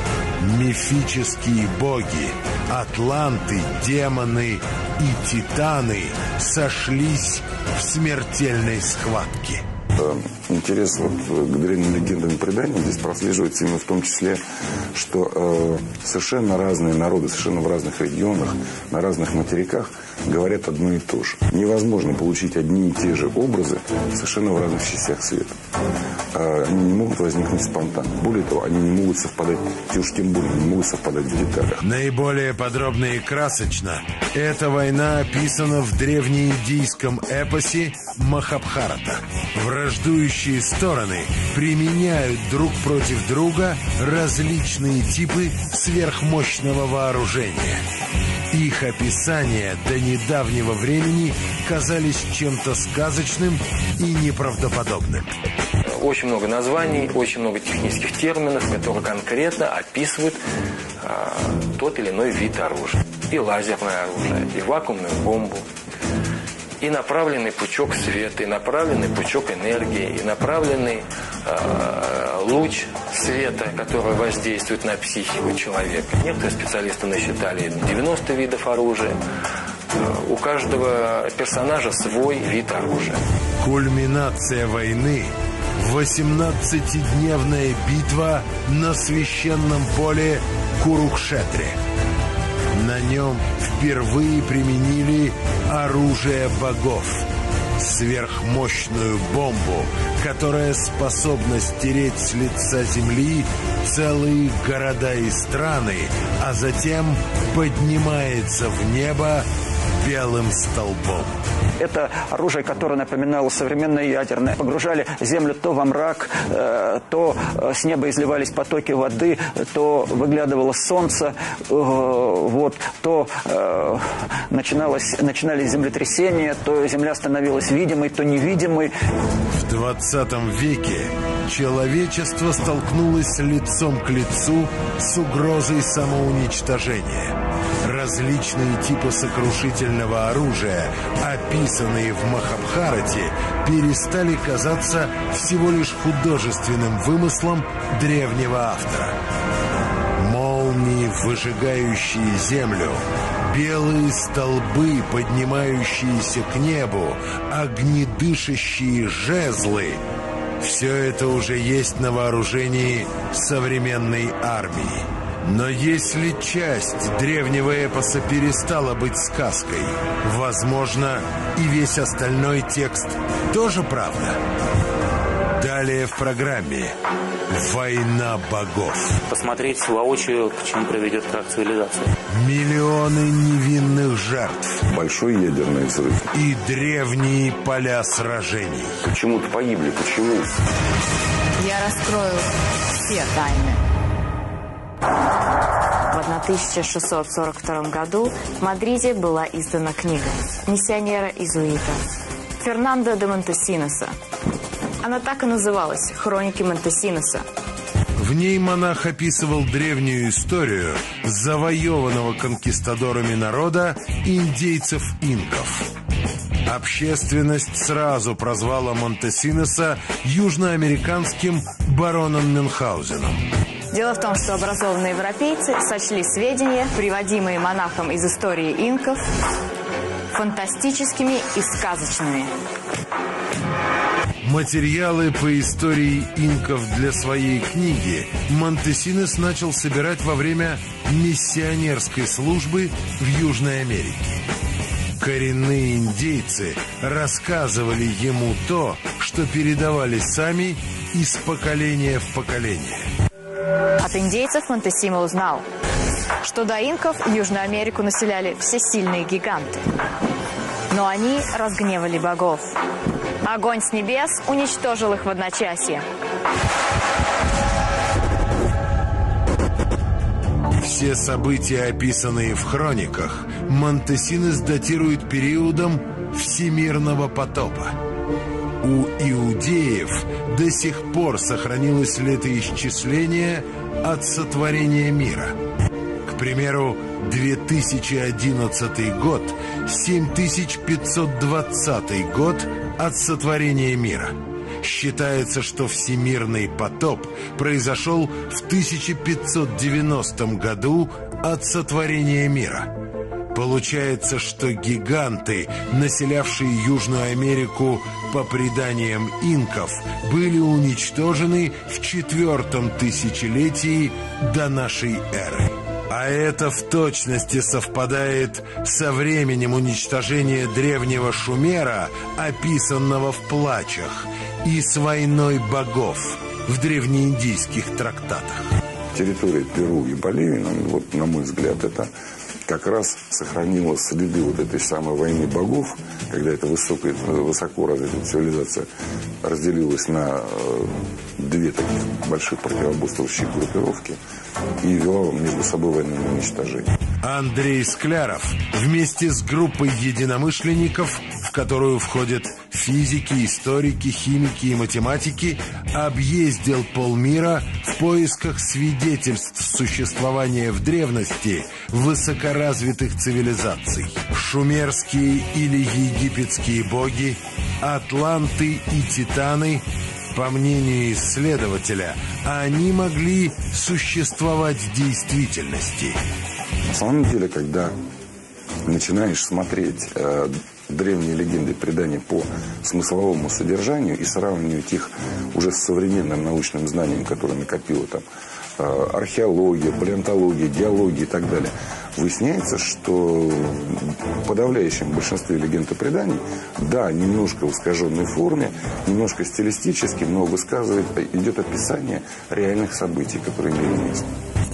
Мифические боги, атланты, демоны и титаны сошлись в смертельной схватке. Интерес вот к древним легендам и преданиям здесь прослеживается именно в том числе, что э, совершенно разные народы, совершенно в разных регионах, на разных материках говорят одно и то же. Невозможно получить одни и те же образы совершенно в разных частях света. Э, они не могут возникнуть спонтанно. Более того, они не могут совпадать, и уж тем более не могут совпадать в деталях. Наиболее подробно и красочно эта война описана в древнеиндийском эпосе Махабхарата. Враждующие стороны применяют друг против друга различные типы сверхмощного вооружения. Их описания до недавнего времени казались чем-то сказочным и неправдоподобным. Очень много названий, очень много технических терминов, которые конкретно описывают э, тот или иной вид оружия. И лазерное оружие, и вакуумную бомбу, и направленный пучок света, и направленный пучок энергии, и направленный э, луч света, который воздействует на психику человека. Некоторые специалисты насчитали девяносто видов оружия. Э, у каждого персонажа свой вид оружия. Кульминация войны – восемнадцатидневная битва на священном поле Курукшетре. На нем впервые применили оружие богов. Сверхмощную бомбу, которая способна стереть с лица земли целые города и страны, а затем поднимается в небо белым столбом. Это оружие, которое напоминало современное ядерное. Погружали землю то во мрак, э, то с неба изливались потоки воды, то выглядывало солнце, э, вот, то э, начиналось, начинались землетрясения, то земля становилась видимой, то невидимой. В двадцатом веке человечество столкнулось лицом к лицу с угрозой самоуничтожения. Различные типы сокрушительного оружия, описанные в Махабхарате, перестали казаться всего лишь художественным вымыслом древнего автора. Молнии, выжигающие землю, белые столбы, поднимающиеся к небу, огнедышащие жезлы — все это уже есть на вооружении современной армии. Но если часть древнего эпоса перестала быть сказкой, возможно, и весь остальной текст тоже правда. Далее в программе «Война богов». Посмотреть воочию, к чему приведет крах цивилизации. Миллионы невинных жертв. Большой ядерный взрыв. И древние поля сражений. Почему-то погибли, почему? Я раскрою все тайны. В тысяча шестьсот сорок втором году в Мадриде была издана книга миссионера-иезуита Фернандо де Монтесиноса. Она так и называлась «Хроники Монтесиноса». В ней монах описывал древнюю историю завоеванного конкистадорами народа индейцев-инков. Общественность сразу прозвала Монтесиноса южноамериканским бароном Мюнхгаузеном. Дело в том, что образованные европейцы сочли сведения, приводимые монахом из истории инков, фантастическими и сказочными. Материалы по истории инков для своей книги Монтесинос начал собирать во время миссионерской службы в Южной Америке. Коренные индейцы рассказывали ему то, что передавали сами из поколения в поколение. От индейцев Монтесимо узнал, что до инков Южную Америку населяли всесильные гиганты. Но они разгневали богов. Огонь с небес уничтожил их в одночасье. Все события, описанные в хрониках, Монтесинос датирует периодом всемирного потопа. У иудеев до сих пор сохранилось летоисчисление от сотворения мира. К примеру, две тысячи одиннадцатый год, семь тысяч пятьсот двадцатый год от сотворения мира. Считается, что всемирный потоп произошел в тысяча пятьсот девяностом году от сотворения мира. Получается, что гиганты, населявшие Южную Америку по преданиям инков, были уничтожены в четвертом тысячелетии до нашей эры. А это в точности совпадает со временем уничтожения древнего Шумера, описанного в «Плачах», и с войной богов в древнеиндийских трактатах. Территория Перу и Боливии, вот, на мой взгляд, это как раз сохранила следы вот этой самой войны богов, когда эта высокая, высоко развитая цивилизация разделилась на две таких больших противоборствующие группировки и вела между собой войну на уничтожение. Андрей Скляров вместе с группой единомышленников, в которую входят физики, историки, химики и математики, объездил полмира в поисках свидетельств существования в древности высокоразвитых цивилизаций. Шумерские или египетские боги, атланты и титаны. По мнению исследователя, они могли существовать в действительности. На самом деле, когда начинаешь смотреть э, древние легенды, предания по смысловому содержанию и сравнивать их уже с современным научным знанием, которое накопило там э, археология, палеонтология, геология и так далее, выясняется, что в подавляющем большинстве легенд и преданий, да, немножко в искаженной форме, немножко стилистически, но высказывает, идет описание реальных событий, которые имели место.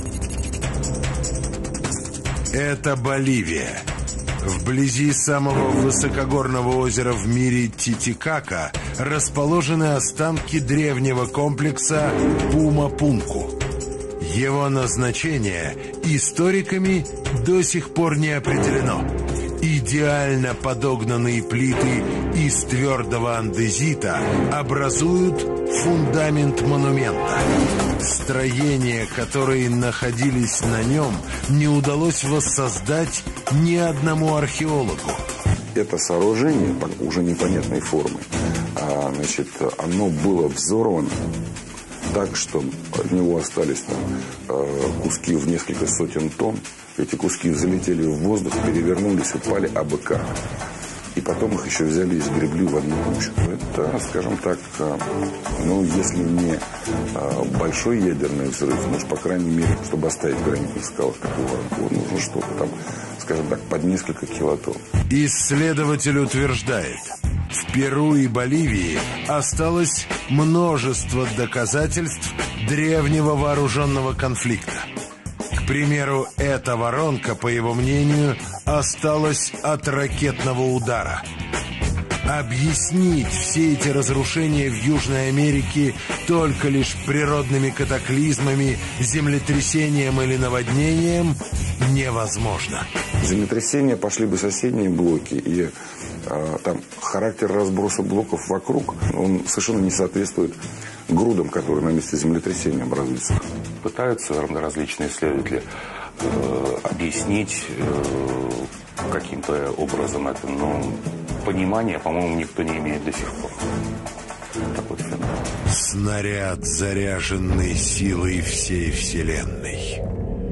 Это Боливия. Вблизи самого высокогорного озера в мире Титикака расположены останки древнего комплекса Пума-Пунку. Его назначение историками до сих пор не определено. Идеально подогнанные плиты из твердого андезита образуют фундамент монумента. Строения, которые находились на нем, не удалось воссоздать ни одному археологу. Это сооружение уже непонятной формы, а, значит, оно было взорвано так, что от него остались там, э, куски в несколько сотен тонн. Эти куски взлетели в воздух, перевернулись, упали абы как. И потом их еще взяли и сгребли в одну кучу. Это, скажем так, э, ну, если не э, большой ядерный взрыв, может, по крайней мере, чтобы оставить в гранитных скалах такого рамкова, нужно что-то там, скажем так, под несколько килотонн. Исследователь утверждает, в Перу и Боливии осталось множество доказательств древнего вооруженного конфликта. К примеру, эта воронка, по его мнению, осталась от ракетного удара. Объяснить все эти разрушения в Южной Америке только лишь природными катаклизмами, землетрясением или наводнением невозможно. Землетрясения пошли бы соседние блоки, и э, там характер разброса блоков вокруг, он совершенно не соответствует грудам, которые на месте землетрясения образуются. Пытаются различные исследователи э, объяснить э, каким-то образом это, но понимания, по-моему, никто не имеет до сих пор. Такой феномен. Снаряд, заряженный силой всей Вселенной.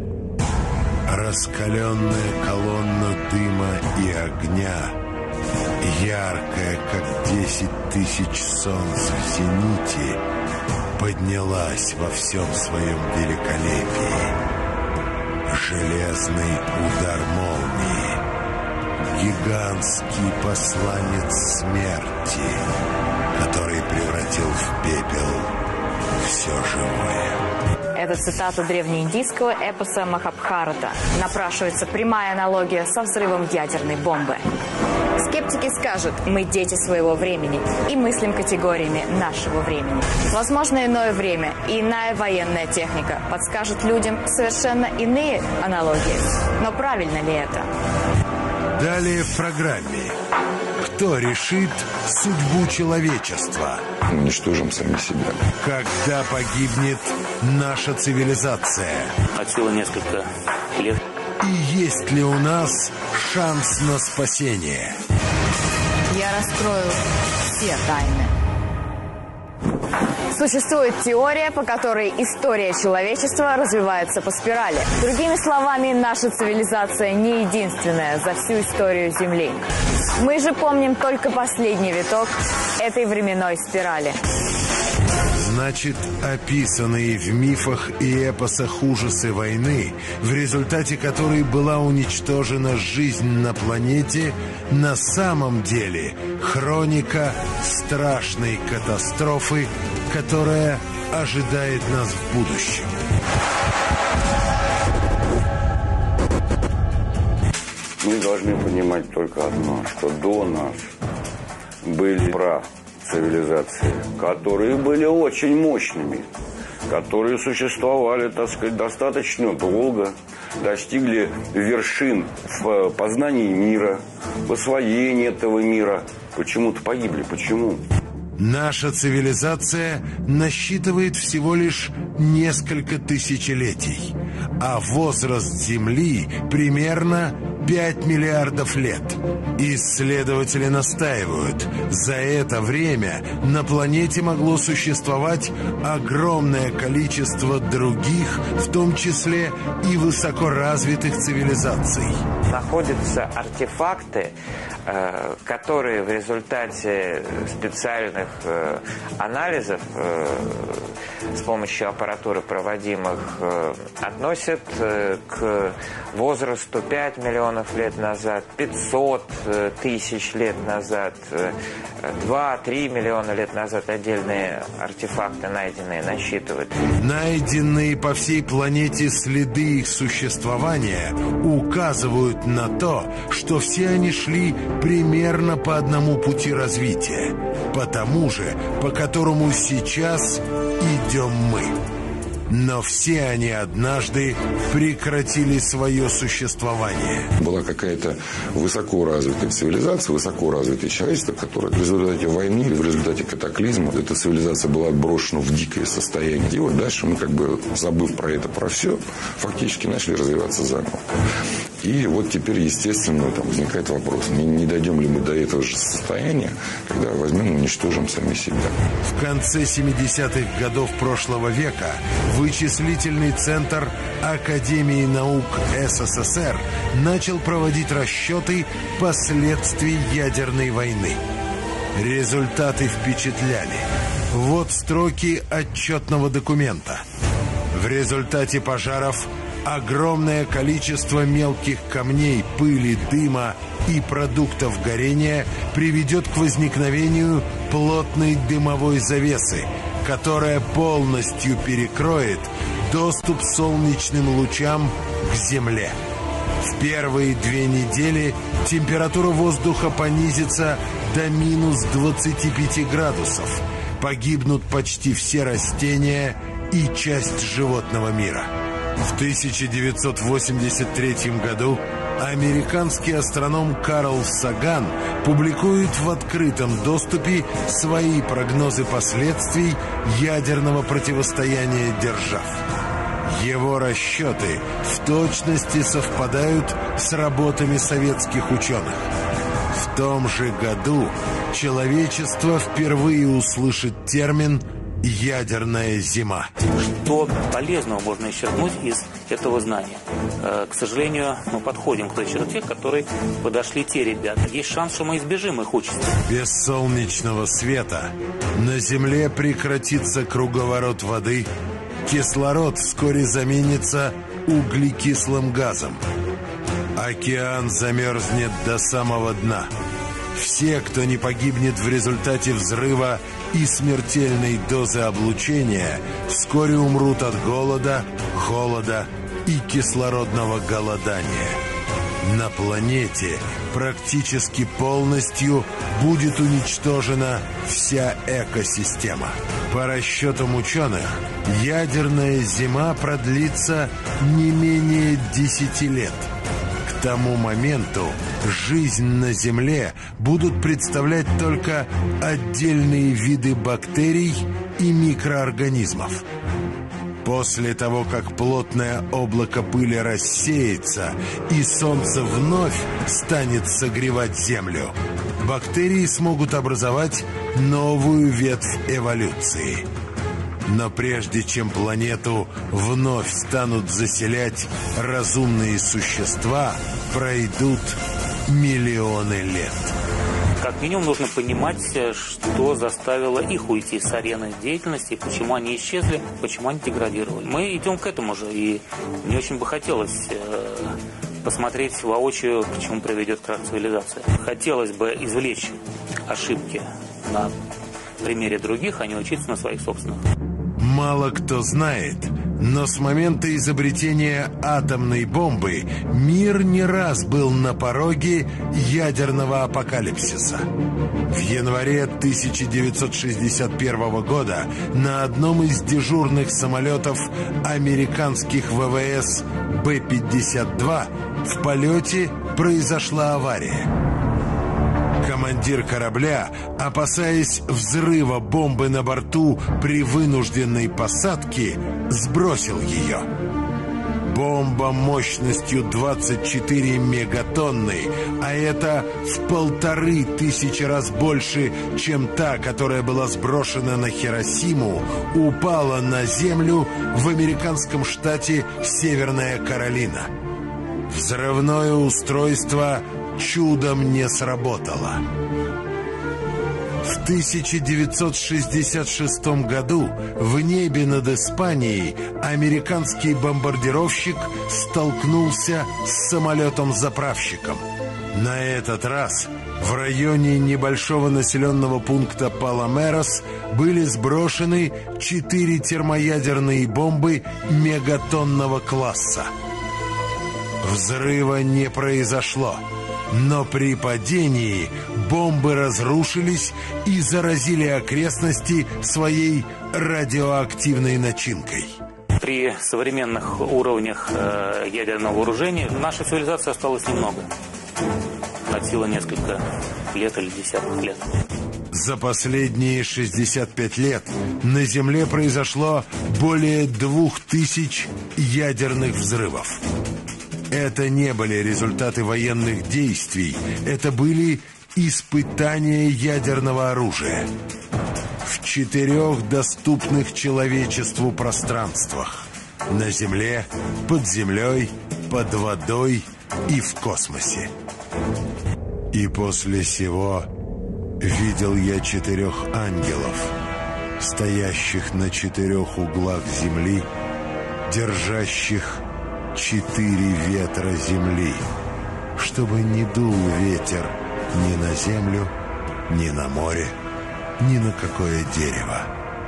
Раскаленная колонна дыма и огня, яркая, как десять тысяч солнц в зените, поднялась во всем своем великолепии. Железный удар молнии, гигантский посланец смерти, который превратил в пепел все живое. Это цитата древнеиндийского эпоса Махабхарата. Напрашивается прямая аналогия со взрывом ядерной бомбы. Скептики скажут, мы дети своего времени и мыслим категориями нашего времени. Возможно, иное время и иная военная техника подскажет людям совершенно иные аналогии. Но правильно ли это? Далее в программе. Кто решит судьбу человечества? Уничтожим сами себя. Когда погибнет наша цивилизация? Отсюда несколько лет. И есть ли у нас шанс на спасение? Я раскрою все тайны. Существует теория, по которой история человечества развивается по спирали. Другими словами, наша цивилизация не единственная за всю историю Земли. Мы же помним только последний виток этой временной спирали. Значит, описанные в мифах и эпосах ужасы войны, в результате которой была уничтожена жизнь на планете, на самом деле хроника страшной катастрофы, которая ожидает нас в будущем. Мы должны понимать только одно, что до нас были прав цивилизации, которые были очень мощными, которые существовали, так сказать, достаточно долго, достигли вершин в познании мира, в освоении этого мира. Почему-то погибли. Почему? Наша цивилизация насчитывает всего лишь несколько тысячелетий, а возраст Земли примерно пять миллиардов лет. Исследователи настаивают, за это время на планете могло существовать огромное количество других, в том числе и высокоразвитых цивилизаций. Находятся артефакты, которые в результате специальных анализов с помощью аппаратуры проводимых относят к возрасту пять миллионов лет назад, пятьсот тысяч лет назад, два-три миллиона лет назад отдельные артефакты найденные насчитывают. Найденные по всей планете следы их существования указывают на то, что все они шли примерно по одному пути развития, по тому же, по которому сейчас идем мы. но все они однажды прекратили свое существование. Была какая-то высоко развитая цивилизация, высоко развитое человечество, которое в результате войны или в результате катаклизма эта цивилизация была отброшена в дикое состояние. И вот дальше мы, как бы забыв про это, про все, фактически начали развиваться заново. И вот теперь, естественно, там возникает вопрос, не, не дойдем ли мы до этого же состояния, когда возьмем и уничтожим сами себя. В конце семидесятых годов прошлого века вычислительный центр Академии наук СССР начал проводить расчеты последствий ядерной войны. Результаты впечатляли. Вот строки отчетного документа. В результате пожаров огромное количество мелких камней, пыли, дыма и продуктов горения приведет к возникновению плотной дымовой завесы, которая полностью перекроет доступ солнечным лучам к Земле. В первые две недели температура воздуха понизится до минус двадцати пяти градусов. Погибнут почти все растения и часть животного мира. В тысяча девятьсот восемьдесят третьем году американский астроном Карл Саган публикует в открытом доступе свои прогнозы последствий ядерного противостояния держав. Его расчеты в точности совпадают с работами советских ученых. В том же году человечество впервые услышит термин «ядерная зима». Что полезного можно исчерпнуть из этого знания? К сожалению, мы подходим к той черте, к которой подошли те ребята. Есть шанс, что мы избежим их участи. Без солнечного света на Земле прекратится круговорот воды, кислород вскоре заменится углекислым газом. Океан замерзнет до самого дна. Все, кто не погибнет в результате взрыва и смертельной дозы облучения, вскоре умрут от голода, холода и кислородного голодания. На планете практически полностью будет уничтожена вся экосистема. По расчетам ученых, ядерная зима продлится не менее десяти лет. К тому моменту жизнь на Земле будут представлять только отдельные виды бактерий и микроорганизмов. После того, как плотное облако пыли рассеется и Солнце вновь станет согревать Землю, бактерии смогут образовать новую ветвь эволюции. Но прежде чем планету вновь станут заселять разумные существа, пройдут миллионы лет. Как минимум нужно понимать, что заставило их уйти с арены деятельности, почему они исчезли, почему они деградировали. Мы идем к этому же, и мне очень бы хотелось э, посмотреть воочию, к чему приведет крах цивилизации. Хотелось бы извлечь ошибки на примере других, а не учиться на своих собственных. Мало кто знает, но с момента изобретения атомной бомбы мир не раз был на пороге ядерного апокалипсиса. В январе тысяча девятьсот шестьдесят первого года на одном из дежурных самолетов американских ВВС Бэ пятьдесят два в полете произошла авария. Командир корабля, опасаясь взрыва бомбы на борту при вынужденной посадке, сбросил ее. Бомба мощностью двадцать четыре мегатонны, а это в полторы тысячи раз больше, чем та, которая была сброшена на Хиросиму, упала на землю в американском штате Северная Каролина. Взрывное устройство чудом не сработало. В тысяча девятьсот шестьдесят шестом году в небе над Испанией американский бомбардировщик столкнулся с самолетом-заправщиком. На этот раз в районе небольшого населенного пункта Паламерос были сброшены четыре термоядерные бомбы мегатонного класса. Взрыва не произошло, но при падении бомбы разрушились и заразили окрестности своей радиоактивной начинкой. При современных уровнях э, ядерного вооружения нашей цивилизации осталось немного. От силы несколько лет или десятков лет. За последние шестьдесят пять лет на Земле произошло более двух тысяч ядерных взрывов. Это не были результаты военных действий, это были испытания ядерного оружия в четырех доступных человечеству пространствах: на Земле, под землей, под водой и в космосе. И после сего видел я четырех ангелов, стоящих на четырех углах земли, держащих четыре ветра земли, чтобы не дул ветер ни на землю, ни на море, ни на какое дерево.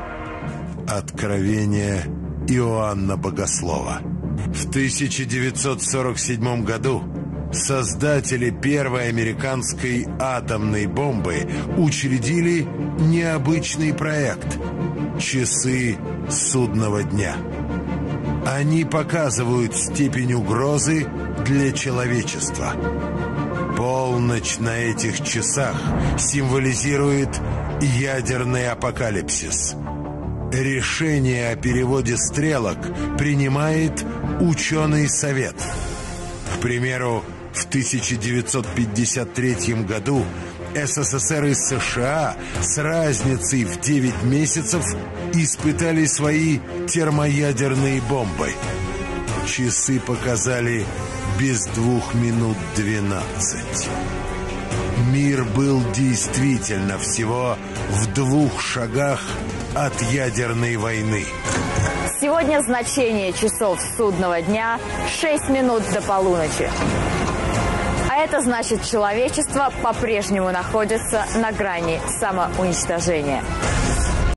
Откровение Иоанна Богослова. В тысяча девятьсот сорок седьмом году создатели первой американской атомной бомбы учредили необычный проект «Часы судного дня». Они показывают степень угрозы для человечества. Полночь на этих часах символизирует ядерный апокалипсис. Решение о переводе стрелок принимает ученый совет. К примеру, в тысяча девятьсот пятьдесят третьем году СССР и США с разницей в девять месяцев испытали свои термоядерные бомбы. Часы показали без двух минут двенадцать. Мир был действительно всего в двух шагах от ядерной войны. Сегодня значение часов судного дня шесть минут до полуночи. А это значит, человечество по-прежнему находится на грани самоуничтожения.